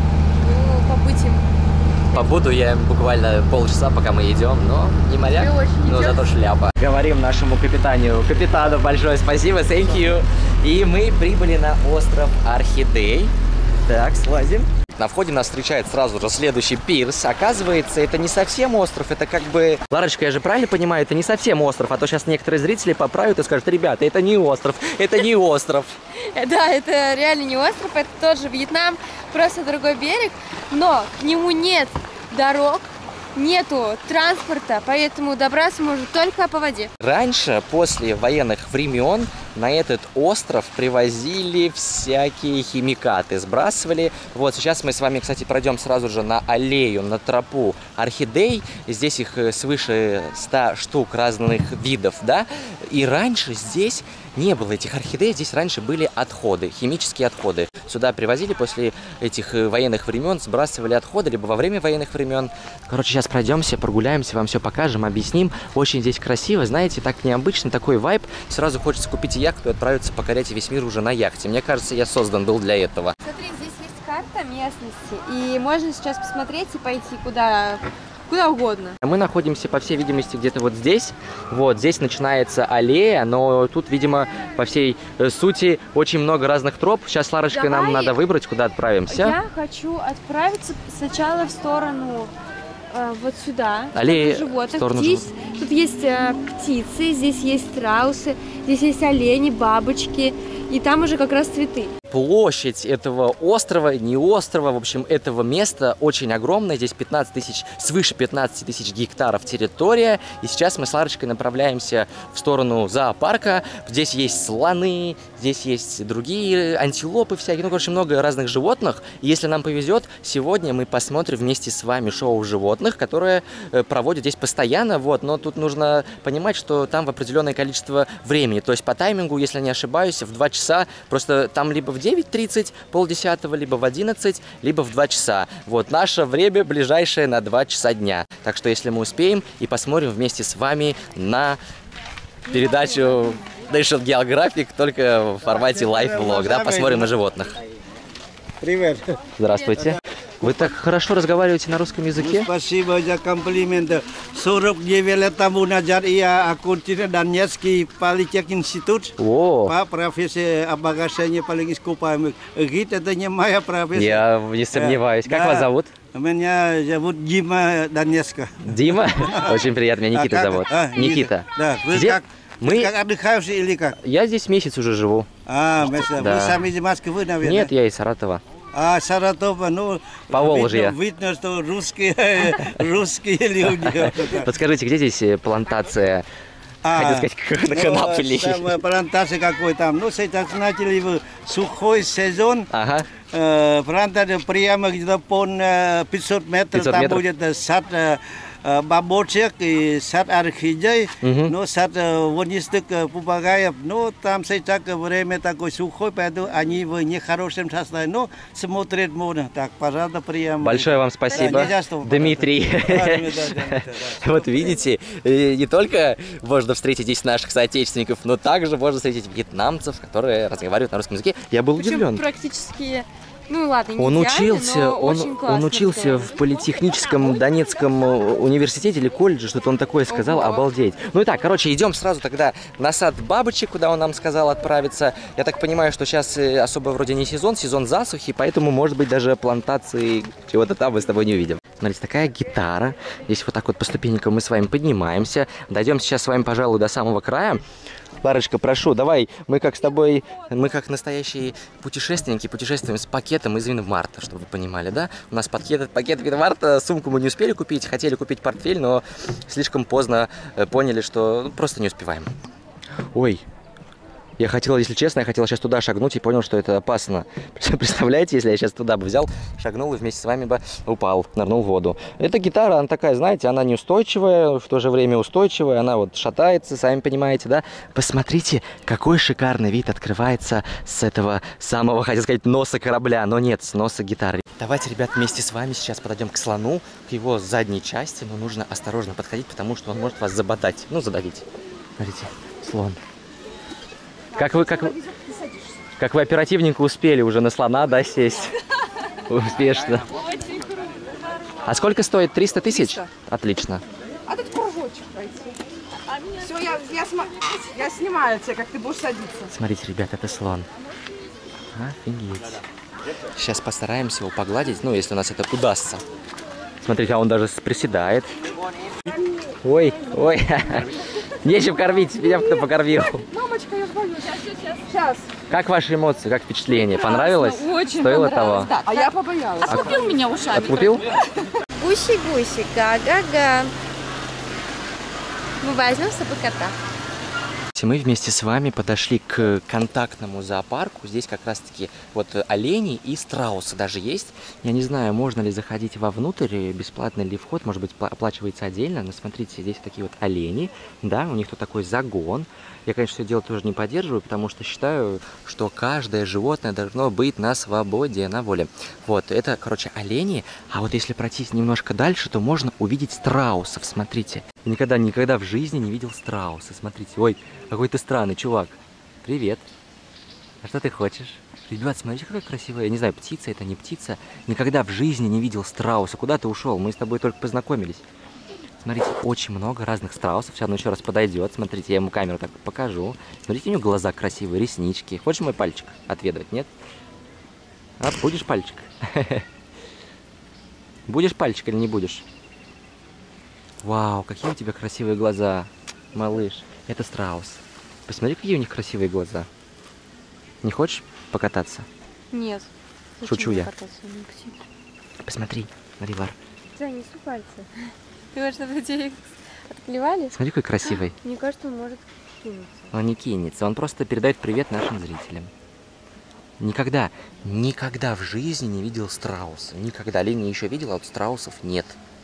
Ну, побудем. Побуду я буквально полчаса, пока мы идем, но не моряк, но зато шляпа. Говорим нашему капитану большое спасибо, thank you. И мы прибыли на остров Орхидей. Так, слазим. На входе нас встречает сразу же следующий пирс. Оказывается, это не совсем остров, это как бы... Ларочка, я же правильно понимаю, это не совсем остров, а то сейчас некоторые зрители поправят и скажут: ребята, это не остров, это не остров. Да, это реально не остров, это тоже Вьетнам, просто другой берег, но к нему нет дорог, нету транспорта, поэтому добраться можно только по воде. Раньше, после военных времен, на этот остров привозили всякие химикаты, сбрасывали. Вот сейчас мы с вами, кстати, пройдем сразу же на аллею, на тропу орхидей. Здесь их свыше 100 штук разных видов, да. И раньше здесь не было этих орхидей, здесь раньше были отходы, химические отходы. Сюда привозили после этих военных времен, сбрасывали отходы, либо во время военных времен. Короче, сейчас пройдемся, прогуляемся, вам все покажем, объясним. Очень здесь красиво, знаете, так необычно, такой вайб. Сразу хочется купить яхту и отправиться покорять весь мир уже на яхте. Мне кажется, я создан был для этого. Смотри, здесь есть карта местности, и можно сейчас посмотреть и пойти куда угодно. Мы находимся, по всей видимости, где-то вот здесь. Вот здесь начинается аллея, но тут, видимо, по всей сути очень много разных троп. Сейчас, Ларочка, нам надо выбрать, куда отправимся. Я хочу отправиться сначала в сторону вот сюда. Аллея, животных. Тут есть птицы, здесь есть страусы, здесь есть олени, бабочки, и там уже как раз цветы. Площадь этого острова, не острова, в общем, этого места очень огромная. Здесь свыше 15 тысяч гектаров территория. И сейчас мы с Ларочкой направляемся в сторону зоопарка. Здесь есть слоны, здесь есть другие антилопы всякие. Ну, короче, много разных животных. И если нам повезет, сегодня мы посмотрим вместе с вами шоу животных, которое проводят здесь постоянно. Вот. Но тут нужно понимать, что там в определенное количество времени. То есть по таймингу, если не ошибаюсь, в 2 часа. Просто там либо в 9:30, полдесятого, либо в 11, либо в 2 часа. Вот наше время ближайшее на 2 часа дня. Так что если мы успеем, и посмотрим вместе с вами на передачу National Geographic, только в формате лайв-влог, да, посмотрим на животных. Привет. Здравствуйте. Вы так хорошо разговариваете на русском языке? Спасибо за комплименты. 49 лет тому назад я окончил Донецкий политехинститут. По профессии обогащения полных ископаемых. ГИТ — это не моя профессия. Я не сомневаюсь. Как вас зовут? Меня зовут Дима Донецка. Дима? Очень приятно. Меня Никита зовут. Никита. Да. Вы как отдыхающий или как? Я здесь месяц уже живу. Вы сами из Москвы, наверное? Нет, я из Саратова. Саратова, ну, Поволжье. Видно, что русские люди. Подскажите, где здесь плантация, хотел сказать, конопли? Плантация какой там. Ну, сейчас начали в сухой сезон. Ага. Плантация прямо где-то по 500 метров. Там будет сад бабочек и сад орхидей, ну, сад водистых попугаев. Ну, там сейчас время такое сухое, поэтому они в нехорошем состоянии. Но смотреть можно. Так, пожалуйста, прямо. Большое вам спасибо, Дмитрий. Вот видите, не только можно встретить здесь наших соотечественников, но также можно встретить вьетнамцев, которые разговаривают на русском языке. Я был удивлен. Практически... Ну ладно, не он идеально, учился, но очень он учился в политехническом Донецком университете или колледже, что-то он такое сказал, обалдеть. Ну и так, короче, идем сразу тогда на сад бабочек, куда он нам сказал отправиться. Я так понимаю, что сейчас особо вроде не сезон, сезон засухи, поэтому, может быть, даже плантации чего-то там мы с тобой не увидим. Смотрите, такая гитара. Здесь вот так вот по ступенькам мы с вами поднимаемся. Дойдем сейчас с вами, пожалуй, до самого края. Ларочка, прошу, давай, мы как с тобой, мы как настоящие путешественники, путешествуем с пакетом из Винмарта, чтобы вы понимали, да? У нас пакет Винмарта, сумку мы не успели купить, хотели купить портфель, но слишком поздно поняли, что просто не успеваем. Ой. Я хотел, если честно, сейчас туда шагнуть и понял, что это опасно. Представляете, если я сейчас туда бы взял, шагнул и вместе с вами бы упал, нырнул в воду. Эта гитара, она такая, знаете, она неустойчивая, в то же время устойчивая, она вот шатается, сами понимаете, да? Посмотрите, какой шикарный вид открывается с этого самого, хотел сказать, носа корабля, но нет, с носа гитары. Давайте, ребят, вместе с вами сейчас подойдем к слону, к его задней части, но нужно осторожно подходить, потому что он может вас заботать, ну, задавить. Смотрите, слон. Как вы оперативненько успели уже на слона, да, сесть? Успешно. А сколько стоит? 300 тысяч? Отлично. А тут кружочек пройти. Все, я снимаю тебя, как ты будешь садиться. Смотрите, ребят, это слон. Офигеть. Сейчас постараемся его погладить, ну, если у нас это удастся. Смотрите, а он даже приседает. Ой, ой. Нечем кормить, меня кто покормил. Мамочка, я боюсь. Сейчас. Как ваши эмоции, как впечатление? Понравилось? Очень Стоило понравилось. того? Да. А я побоялась. Отлупил меня ушами. Отлупил? Гуси-гуси, га-га-га. Мы возьмем с собой кота. Мы вместе с вами подошли к контактному зоопарку. Здесь как раз-таки вот олени и страусы даже есть. Я не знаю, можно ли заходить вовнутрь, бесплатный ли вход, может быть, оплачивается отдельно. Но смотрите, здесь такие вот олени, да, у них тут такой загон. Я, конечно, все дело тоже не поддерживаю, потому что считаю, что каждое животное должно быть на свободе, на воле. Вот, это, короче, олени. А вот если пройтись немножко дальше, то можно увидеть страусов, смотрите. Я никогда в жизни не видел страуса, смотрите. Ой, какой ты странный чувак. Привет. А что ты хочешь? Ребят, смотрите, какая красивая, я не знаю, птица это, не птица. Никогда в жизни не видел страуса. Куда ты ушел? Мы с тобой только познакомились. Смотрите, очень много разных страусов. Сейчас он еще раз подойдет. Смотрите, я ему камеру так покажу. Смотрите, у него глаза красивые, реснички. Хочешь мой пальчик отведать, нет? А, будешь пальчик? Будешь пальчик или не будешь? Вау, какие у тебя красивые глаза, малыш. Это страус. Посмотри, какие у них красивые глаза. Не хочешь покататься? Нет. Шучу я. Посмотри, смотри, Лар. Да, несу пальцы. Ты можешь, чтобы тебе их отклевали? Смотри, какой красивый. Мне кажется, он может кинуться. Он не кинется, он просто передает привет нашим зрителям. Никогда в жизни не видел страуса. Никогда. Олени еще видел, а вот страусов нет.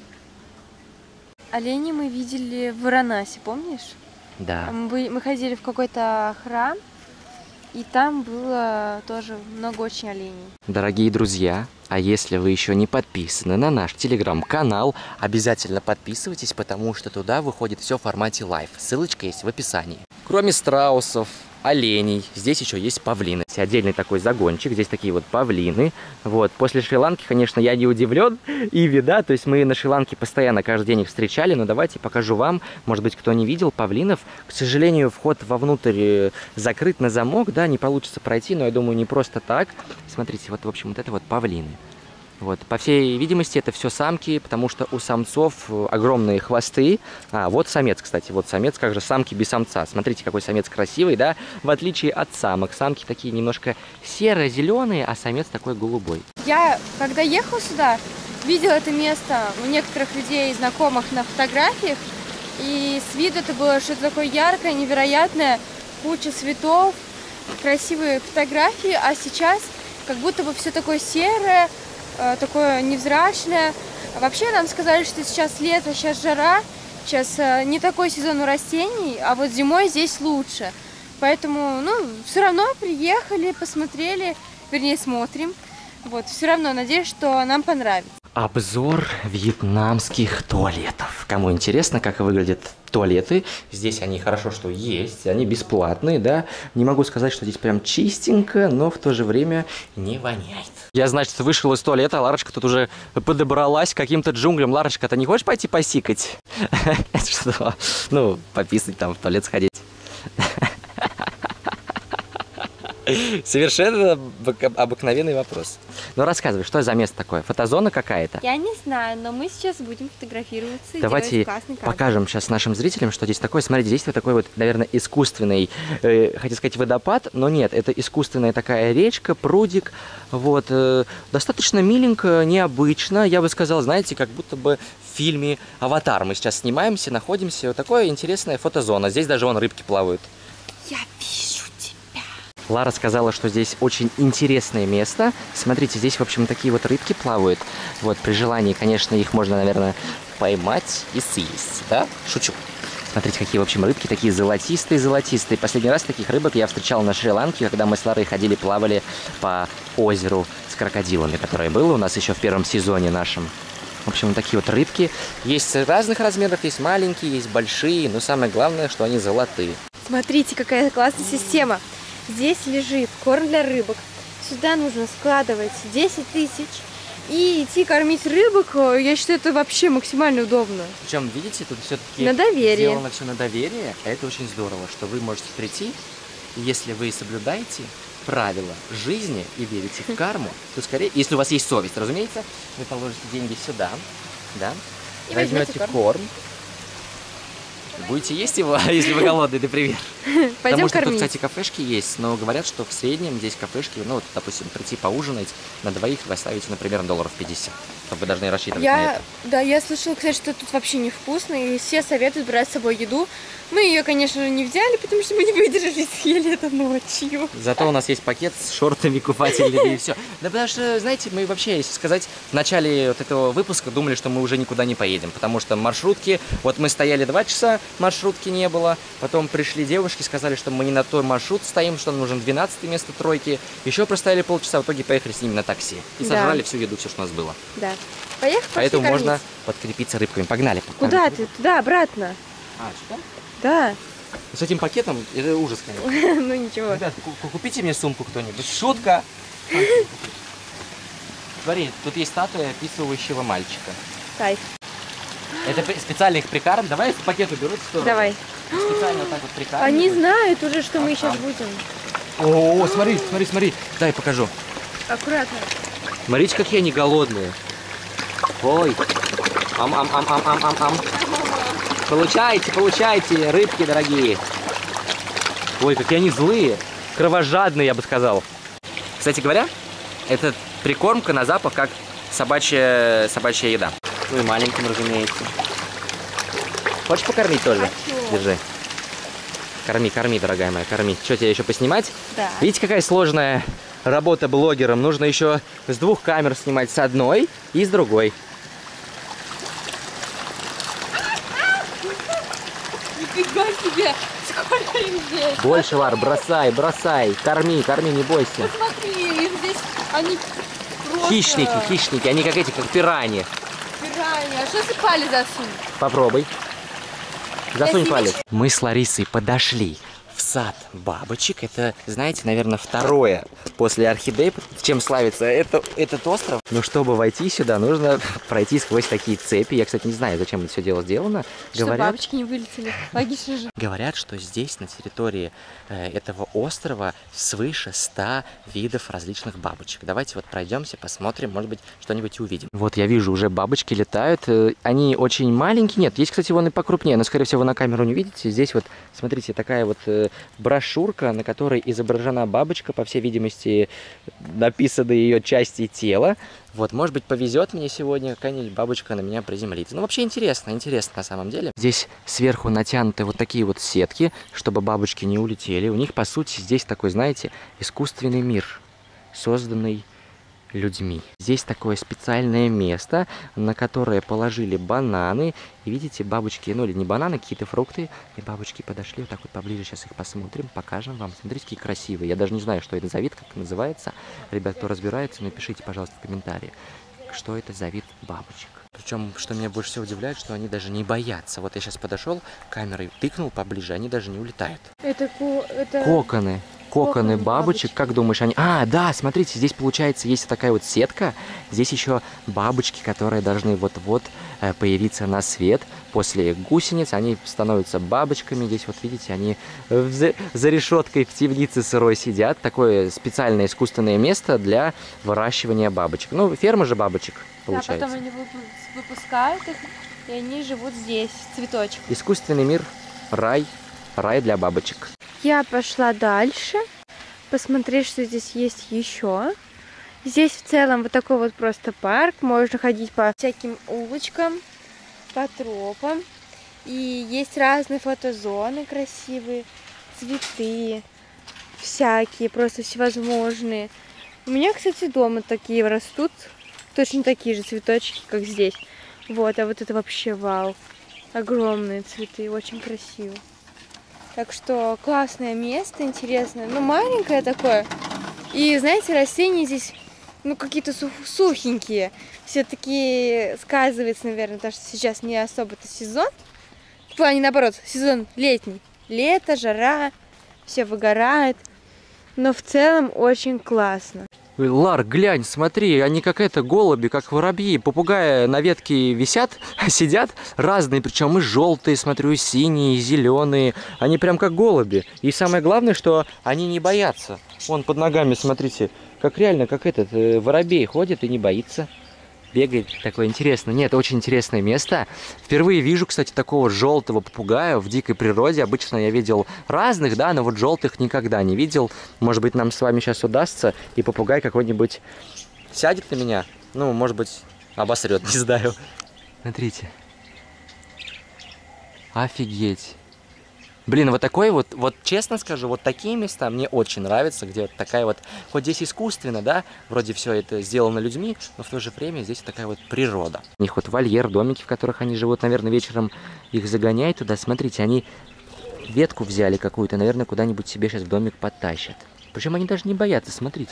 Оленей мы видели в Варанаси, помнишь? Да. Мы ходили в какой-то храм, и там было тоже много очень оленей. Дорогие друзья, а если вы еще не подписаны на наш телеграм-канал, обязательно подписывайтесь, потому что туда выходит все в формате лайв. Ссылочка есть в описании. Кроме страусов, оленей, здесь еще есть павлины. Отдельный такой загончик, здесь такие вот павлины. Вот. После Шри-Ланки, конечно, я не удивлен. Иви, да, то есть мы на Шри-Ланке постоянно каждый день их встречали, но давайте покажу вам, может быть, кто не видел павлинов. К сожалению, вход вовнутрь закрыт на замок, да, не получится пройти, но я думаю, не просто так. Смотрите, вот, в общем, вот это вот павлины. Вот. По всей видимости, это все самки, потому что у самцов огромные хвосты. А, вот самец, кстати, вот самец, как же самки без самца. Смотрите, какой самец красивый, да, в отличие от самок. Самки такие немножко серо-зеленые, а самец такой голубой. Я, когда ехала сюда, видела это место у некоторых людей, знакомых на фотографиях, и с виду это было что-то такое яркое, невероятное, куча цветов, красивые фотографии, а сейчас как будто бы все такое серое, такое невзрачное. Вообще нам сказали, что сейчас лето, сейчас жара, сейчас не такой сезон у растений, а вот зимой здесь лучше. Поэтому, ну, все равно приехали, посмотрели, вернее, смотрим. Вот, все равно надеюсь, что нам понравится. Обзор вьетнамских туалетов. Кому интересно, как выглядят туалеты, здесь они хорошо, что есть, они бесплатные, да. Не могу сказать, что здесь прям чистенько, но в то же время не воняет. Я, значит, вышел из туалета, а Ларочка тут уже подобралась к каким-то джунглям. Ларочка, ты не хочешь пойти посикать? Что? Ну, пописать там, в туалет сходить. Совершенно обыкновенный вопрос. Ну рассказывай, что за место такое? Фотозона какая-то? Я не знаю, но мы сейчас будем фотографироваться и Давайте делать классный кадр. покажем сейчас нашим зрителям, что здесь такое. Смотрите, здесь вот такой вот, наверное, искусственный, хотел сказать, водопад, но нет, это искусственная такая речка, прудик. Вот, достаточно миленько, необычно. Я бы сказал, знаете, как будто бы в фильме «Аватар» мы сейчас снимаемся, находимся. Вот такая интересная фотозона. Здесь даже вон рыбки плавают. Я вижу тебя. Лара сказала, что здесь очень интересное место. Смотрите, здесь, в общем, такие вот рыбки плавают. Вот, при желании, конечно, их можно, наверное, поймать и съесть, да? Шучу. Смотрите, какие, в общем, рыбки, такие золотистые-золотистые. Последний раз таких рыбок я встречал на Шри-Ланке, когда мы с Ларой ходили, плавали по озеру с крокодилами, которое было у нас еще в первом сезоне нашем. В общем, вот такие вот рыбки. Есть разных размеров, есть маленькие, есть большие, но самое главное, что они золотые. Смотрите, какая классная система. Здесь лежит корм для рыбок. Сюда нужно складывать 10 тысяч и идти кормить рыбок. Я считаю, это вообще максимально удобно. Причем, видите, тут все-таки на доверие. сделано все на доверие, а это очень здорово, что вы можете прийти, и если вы соблюдаете правила жизни и верите в карму, то скорее, если у вас есть совесть, разумеется, вы положите деньги сюда, да, И возьмете корм. Будете есть его, если вы голодный, например. Пойдем Потому что кормить. тут, кстати, кафешки есть, но говорят, что в среднем здесь кафешки, ну вот, допустим, прийти поужинать, на двоих вы оставите, например, $50. То вы должны рассчитывать на это. Да, я слышала, кстати, что тут вообще невкусно, и все советуют брать с собой еду. Мы ее, конечно, не взяли, потому что мы не выдержали, съели это ночью. Зато у нас есть пакет с шортами купательными и все. Да потому что, знаете, мы вообще, если сказать, в начале вот этого выпуска думали, что мы уже никуда не поедем, потому что маршрутки, вот мы стояли 2 часа, маршрутки не было, потом пришли девушки, сказали, что мы не на той маршрут стоим, что нам нужен 12-й вместо 3-ки, еще простояли полчаса, в итоге поехали с ними на такси и сожрали всю еду, все, что у нас было. Да. Поехали, Поэтому пошли можно кормить. подкрепиться рыбками. Погнали. Куда ты? Туда, обратно. А, сюда? Да. С этим пакетом это ужас, конечно. Ну ничего. Ребят, купите мне сумку кто-нибудь. Шутка. Смотри, тут есть статуя описывающего мальчика. Кайф. Это специально их прикарм. Давай этот пакет уберут в сторону. Давай. Специально вот так вот прикарм. Они знают уже, что мы сейчас будем. О, смотри. Дай покажу. Аккуратно. Смотрите, какие они голодные. Ой. Ам. Получайте, рыбки дорогие. Ой, какие они злые. Кровожадные, я бы сказал. Кстати говоря, это прикормка на запах, как собачья еда. Ну и маленьким, разумеется. Хочешь покормить тоже? Держи. Корми, дорогая моя, корми. Что, тебе еще поснимать? Да. Видите, какая сложная работа блогером. Нужно еще с 2 камер снимать, с одной и с другой. Нифига себе! Сколько их здесь! Больше, Лар, бросай. Корми, не бойся. Посмотри, их здесь, они просто... Хищники, они как эти, как пираньи. Пираньи. А что если палец засунуть? Попробуй. Засунь Если палец. Мы с Ларисой подошли в сад бабочек. Это, знаете, наверное, второе после орхидей, чем славится этот остров. Но чтобы войти сюда, нужно пройти сквозь такие цепи. Я, кстати, не знаю, зачем это все дело сделано. Чтобы бабочки не вылетели. Логично же. Говорят, что здесь, на территории этого острова, свыше 100 видов различных бабочек. Давайте вот пройдемся, посмотрим, может быть, что-нибудь увидим. Вот я вижу, уже бабочки летают. Они очень маленькие. Нет, есть, кстати, вон и покрупнее, но, скорее всего, на камеру не видите. Здесь вот, смотрите, такая вот брошюрка, на которой изображена бабочка, по всей видимости, написаны ее части тела. Вот, может быть, повезет мне сегодня, какая-нибудь бабочка на меня приземлится. Ну, вообще интересно на самом деле. Здесь сверху натянуты вот такие вот сетки, чтобы бабочки не улетели. У них, по сути, здесь такой, знаете, искусственный мир, созданный людьми. Здесь такое специальное место, на которое положили бананы. И видите, бабочки, ну или не бананы, какие-то фрукты. И бабочки подошли, вот так вот поближе, сейчас их посмотрим, покажем вам. Смотрите, какие красивые. Я даже не знаю, что это за вид, как называется. Ребят, кто разбирается, напишите, пожалуйста, в комментарии, что это за вид бабочек. Причем, что меня больше всего удивляет, что они даже не боятся. Вот я сейчас подошел, камерой тыкнул поближе, они даже не улетают. Это Коконы. коконы бабочек. Как думаешь, они... А, да, смотрите, здесь получается есть такая вот сетка. Здесь еще бабочки, которые должны вот-вот появиться на свет. После гусениц они становятся бабочками. Здесь вот видите, они за решеткой в темнице сырой сидят. Такое специальное искусственное место для выращивания бабочек. Ну, ферма же бабочек получается. Да, потом они выпускают их, и они живут здесь, цветочек. Искусственный мир, рай для бабочек. Я пошла дальше, посмотреть, что здесь есть еще. Здесь в целом вот такой вот просто парк. Можно ходить по всяким улочкам, по тропам. И есть разные фотозоны красивые, цветы всякие, просто всевозможные. У меня, кстати, дома такие растут, точно такие же цветочки, как здесь. Вот, а вот это вообще вау. Огромные цветы, очень красиво. Так что классное место, интересное. Ну, маленькое такое. И, знаете, растения здесь, ну, какие-то сухенькие. Все-таки сказывается, наверное, потому что сейчас не особо-то сезон. В плане, наоборот, сезон летний. Лето, жара, все выгорает. Но в целом очень классно. Лар, глянь, смотри, они как это, голуби, как воробьи, попугаи на ветке висят, сидят разные, причем и желтые, смотрю, и синие, и зеленые, они прям как голуби. И самое главное, что они не боятся. Вон под ногами, смотрите, как реально, как этот воробей ходит и не боится. Бегает, такое интересное. Нет, очень интересное место. Впервые вижу, кстати, такого желтого попугая в дикой природе. Обычно я видел разных, да, но вот желтых никогда не видел. Может быть, нам с вами сейчас удастся, и попугай какой-нибудь сядет на меня. Ну, может быть, обосрет, не знаю. Смотрите. Офигеть. Блин, вот такой вот честно скажу, вот такие места мне очень нравятся, где вот такая вот, хоть здесь искусственно, да, вроде все это сделано людьми, но в то же время здесь такая вот природа. У них вот вольер, домики, в которых они живут, наверное, вечером их загоняют туда. Смотрите, они ветку взяли какую-то, наверное, куда-нибудь себе сейчас в домик подтащат. Причем они даже не боятся, смотрите.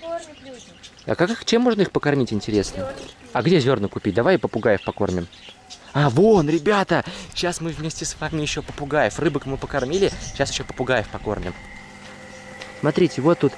А чем можно их покормить, интересно? А где зерна купить? Давай попугаев покормим. А, вон, ребята, сейчас мы вместе с вами еще попугаев. Рыбок мы покормили, сейчас еще попугаев покормим. Смотрите, вот тут...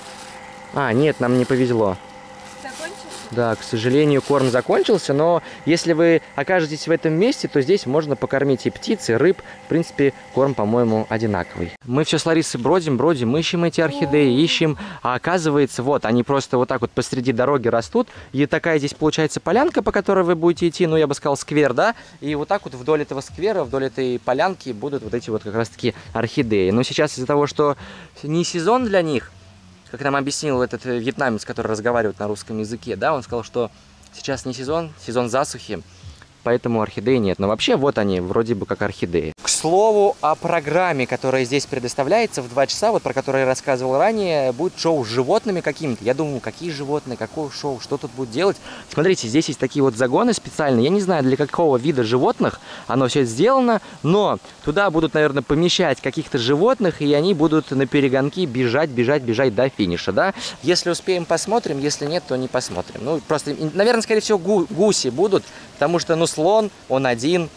А, нет, нам не повезло. Закончился? Да, к сожалению, корм закончился, но если вы окажетесь в этом месте, то здесь можно покормить и птиц, и рыб. В принципе, корм, по-моему, одинаковый. Мы все с Ларисой бродим, ищем эти орхидеи, ищем. А оказывается, вот, они просто вот так вот посреди дороги растут. И такая здесь получается полянка, по которой вы будете идти, ну, я бы сказал, сквер, да? И вот так вот вдоль этого сквера, вдоль этой полянки будут вот эти вот как раз-таки орхидеи. Но сейчас из-за того, что не сезон для них, как нам объяснил этот вьетнамец, который разговаривает на русском языке, да, он сказал, что сейчас не сезон, сезон засухи, поэтому орхидеи нет. Но вообще вот они, вроде бы как орхидеи. К слову о программе, которая здесь предоставляется в 2 часа, вот про которое я рассказывал ранее, будет шоу с животными какими-то. Я думаю, какие животные, какое шоу, что тут будет делать. Смотрите, здесь есть такие вот загоны специальные. Я не знаю, для какого вида животных оно все сделано, но туда будут, наверное, помещать каких-то животных, и они будут на перегонки бежать до финиша, да. Если успеем, посмотрим, если нет, то не посмотрим. Ну, просто, наверное, скорее всего, гуси будут, потому что, ну, слон, он один.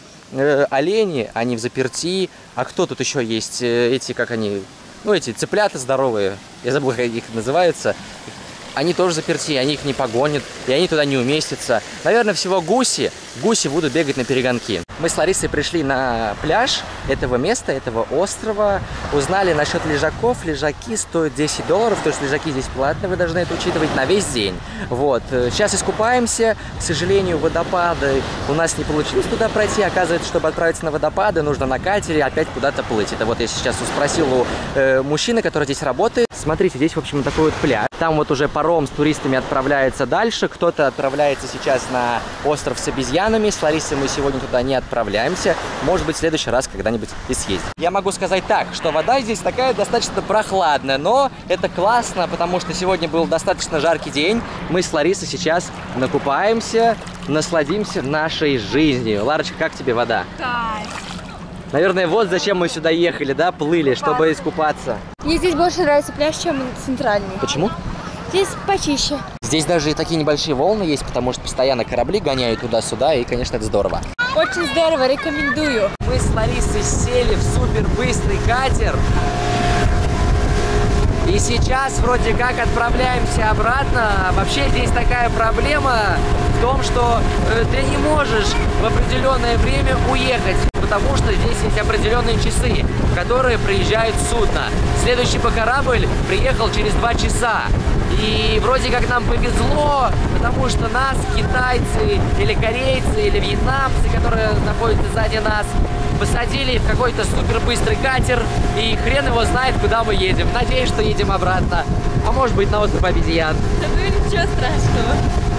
Олени, они в заперти. А кто тут еще есть? Эти, как они... Ну, эти цыплята здоровые. Я забыл, как их называются. Они тоже заперти, они их не погонят, и они туда не уместятся. Наверное, всего гуси будут бегать на перегонки. Мы с Ларисой пришли на пляж этого места, этого острова. Узнали насчет лежаков. Лежаки стоят $10, то есть лежаки здесь платные, вы должны это учитывать на весь день. Вот. Сейчас искупаемся. К сожалению, водопады у нас не получилось туда пройти. Оказывается, чтобы отправиться на водопады, нужно на катере опять куда-то плыть. Это вот я сейчас спросил у мужчины, который здесь работает. Смотрите, здесь, в общем, такой вот пляж. Там вот уже паром с туристами отправляется дальше. Кто-то отправляется сейчас на остров с обезьянами. С Ларисой мы сегодня туда не отправляемся. Может быть, в следующий раз когда-нибудь и съездим. Я могу сказать так, что вода здесь такая достаточно прохладная, но это классно, потому что сегодня был достаточно жаркий день. Мы с Ларисой сейчас накупаемся, насладимся нашей жизнью. Ларочка, как тебе вода? Кайф. Наверное, вот зачем мы сюда ехали, да, плыли, чтобы искупаться. Мне здесь больше нравится пляж, чем центральный. Почему? Здесь почище. Здесь даже и такие небольшие волны есть, потому что постоянно корабли гоняют туда-сюда, и, конечно, это здорово. Очень здорово, рекомендую. Мы с Ларисой сели в супер быстрый катер И сейчас вроде как отправляемся обратно. Вообще здесь такая проблема в том, что ты не можешь в определенное время уехать, потому что здесь есть определенные часы, в которые приезжает судно. Следующий корабль приехал через 2 часа. И вроде как нам повезло, потому что нас китайцы или корейцы или вьетнамцы, которые находятся сзади нас, посадили в какой-то супербыстрый катер, и хрен его знает, куда мы едем. Надеюсь, что едем обратно. А может быть, на остров обезьян. Ну ничего страшного.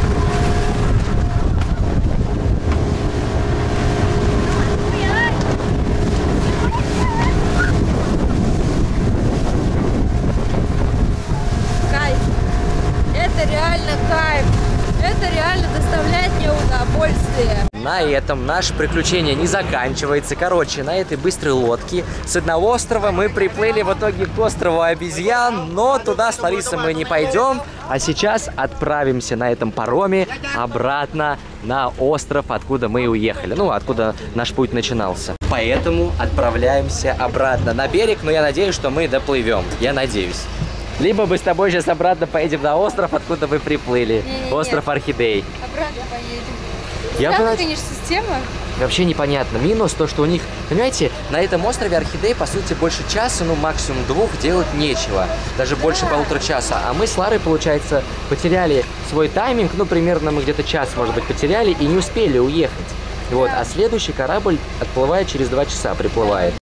Кайф. Это реально кайф. Это реально доставляет мне удовольствие. На этом наше приключение не заканчивается. Короче, на этой быстрой лодке с одного острова мы приплыли в итоге к острову обезьян, но туда с Ларисой мы не пойдем, а сейчас отправимся на этом пароме обратно на остров, откуда мы уехали, ну, откуда наш путь начинался. Поэтому отправляемся обратно на берег, но я надеюсь, что мы доплывем. Я надеюсь. Либо мы с тобой сейчас обратно поедем на остров, откуда вы приплыли. Остров Орхидей. Обратно поедем. Я конечно, система. Вообще непонятно. Минус то, что у них, понимаете, на этом острове Орхидей, по сути, больше часа, ну, максимум 2 делать нечего. Даже больше 1,5 часа. А мы с Ларой, получается, потеряли свой тайминг. Ну, примерно мы где-то час, может быть, потеряли и не успели уехать. Вот. А следующий корабль отплывает через 2 часа, приплывает.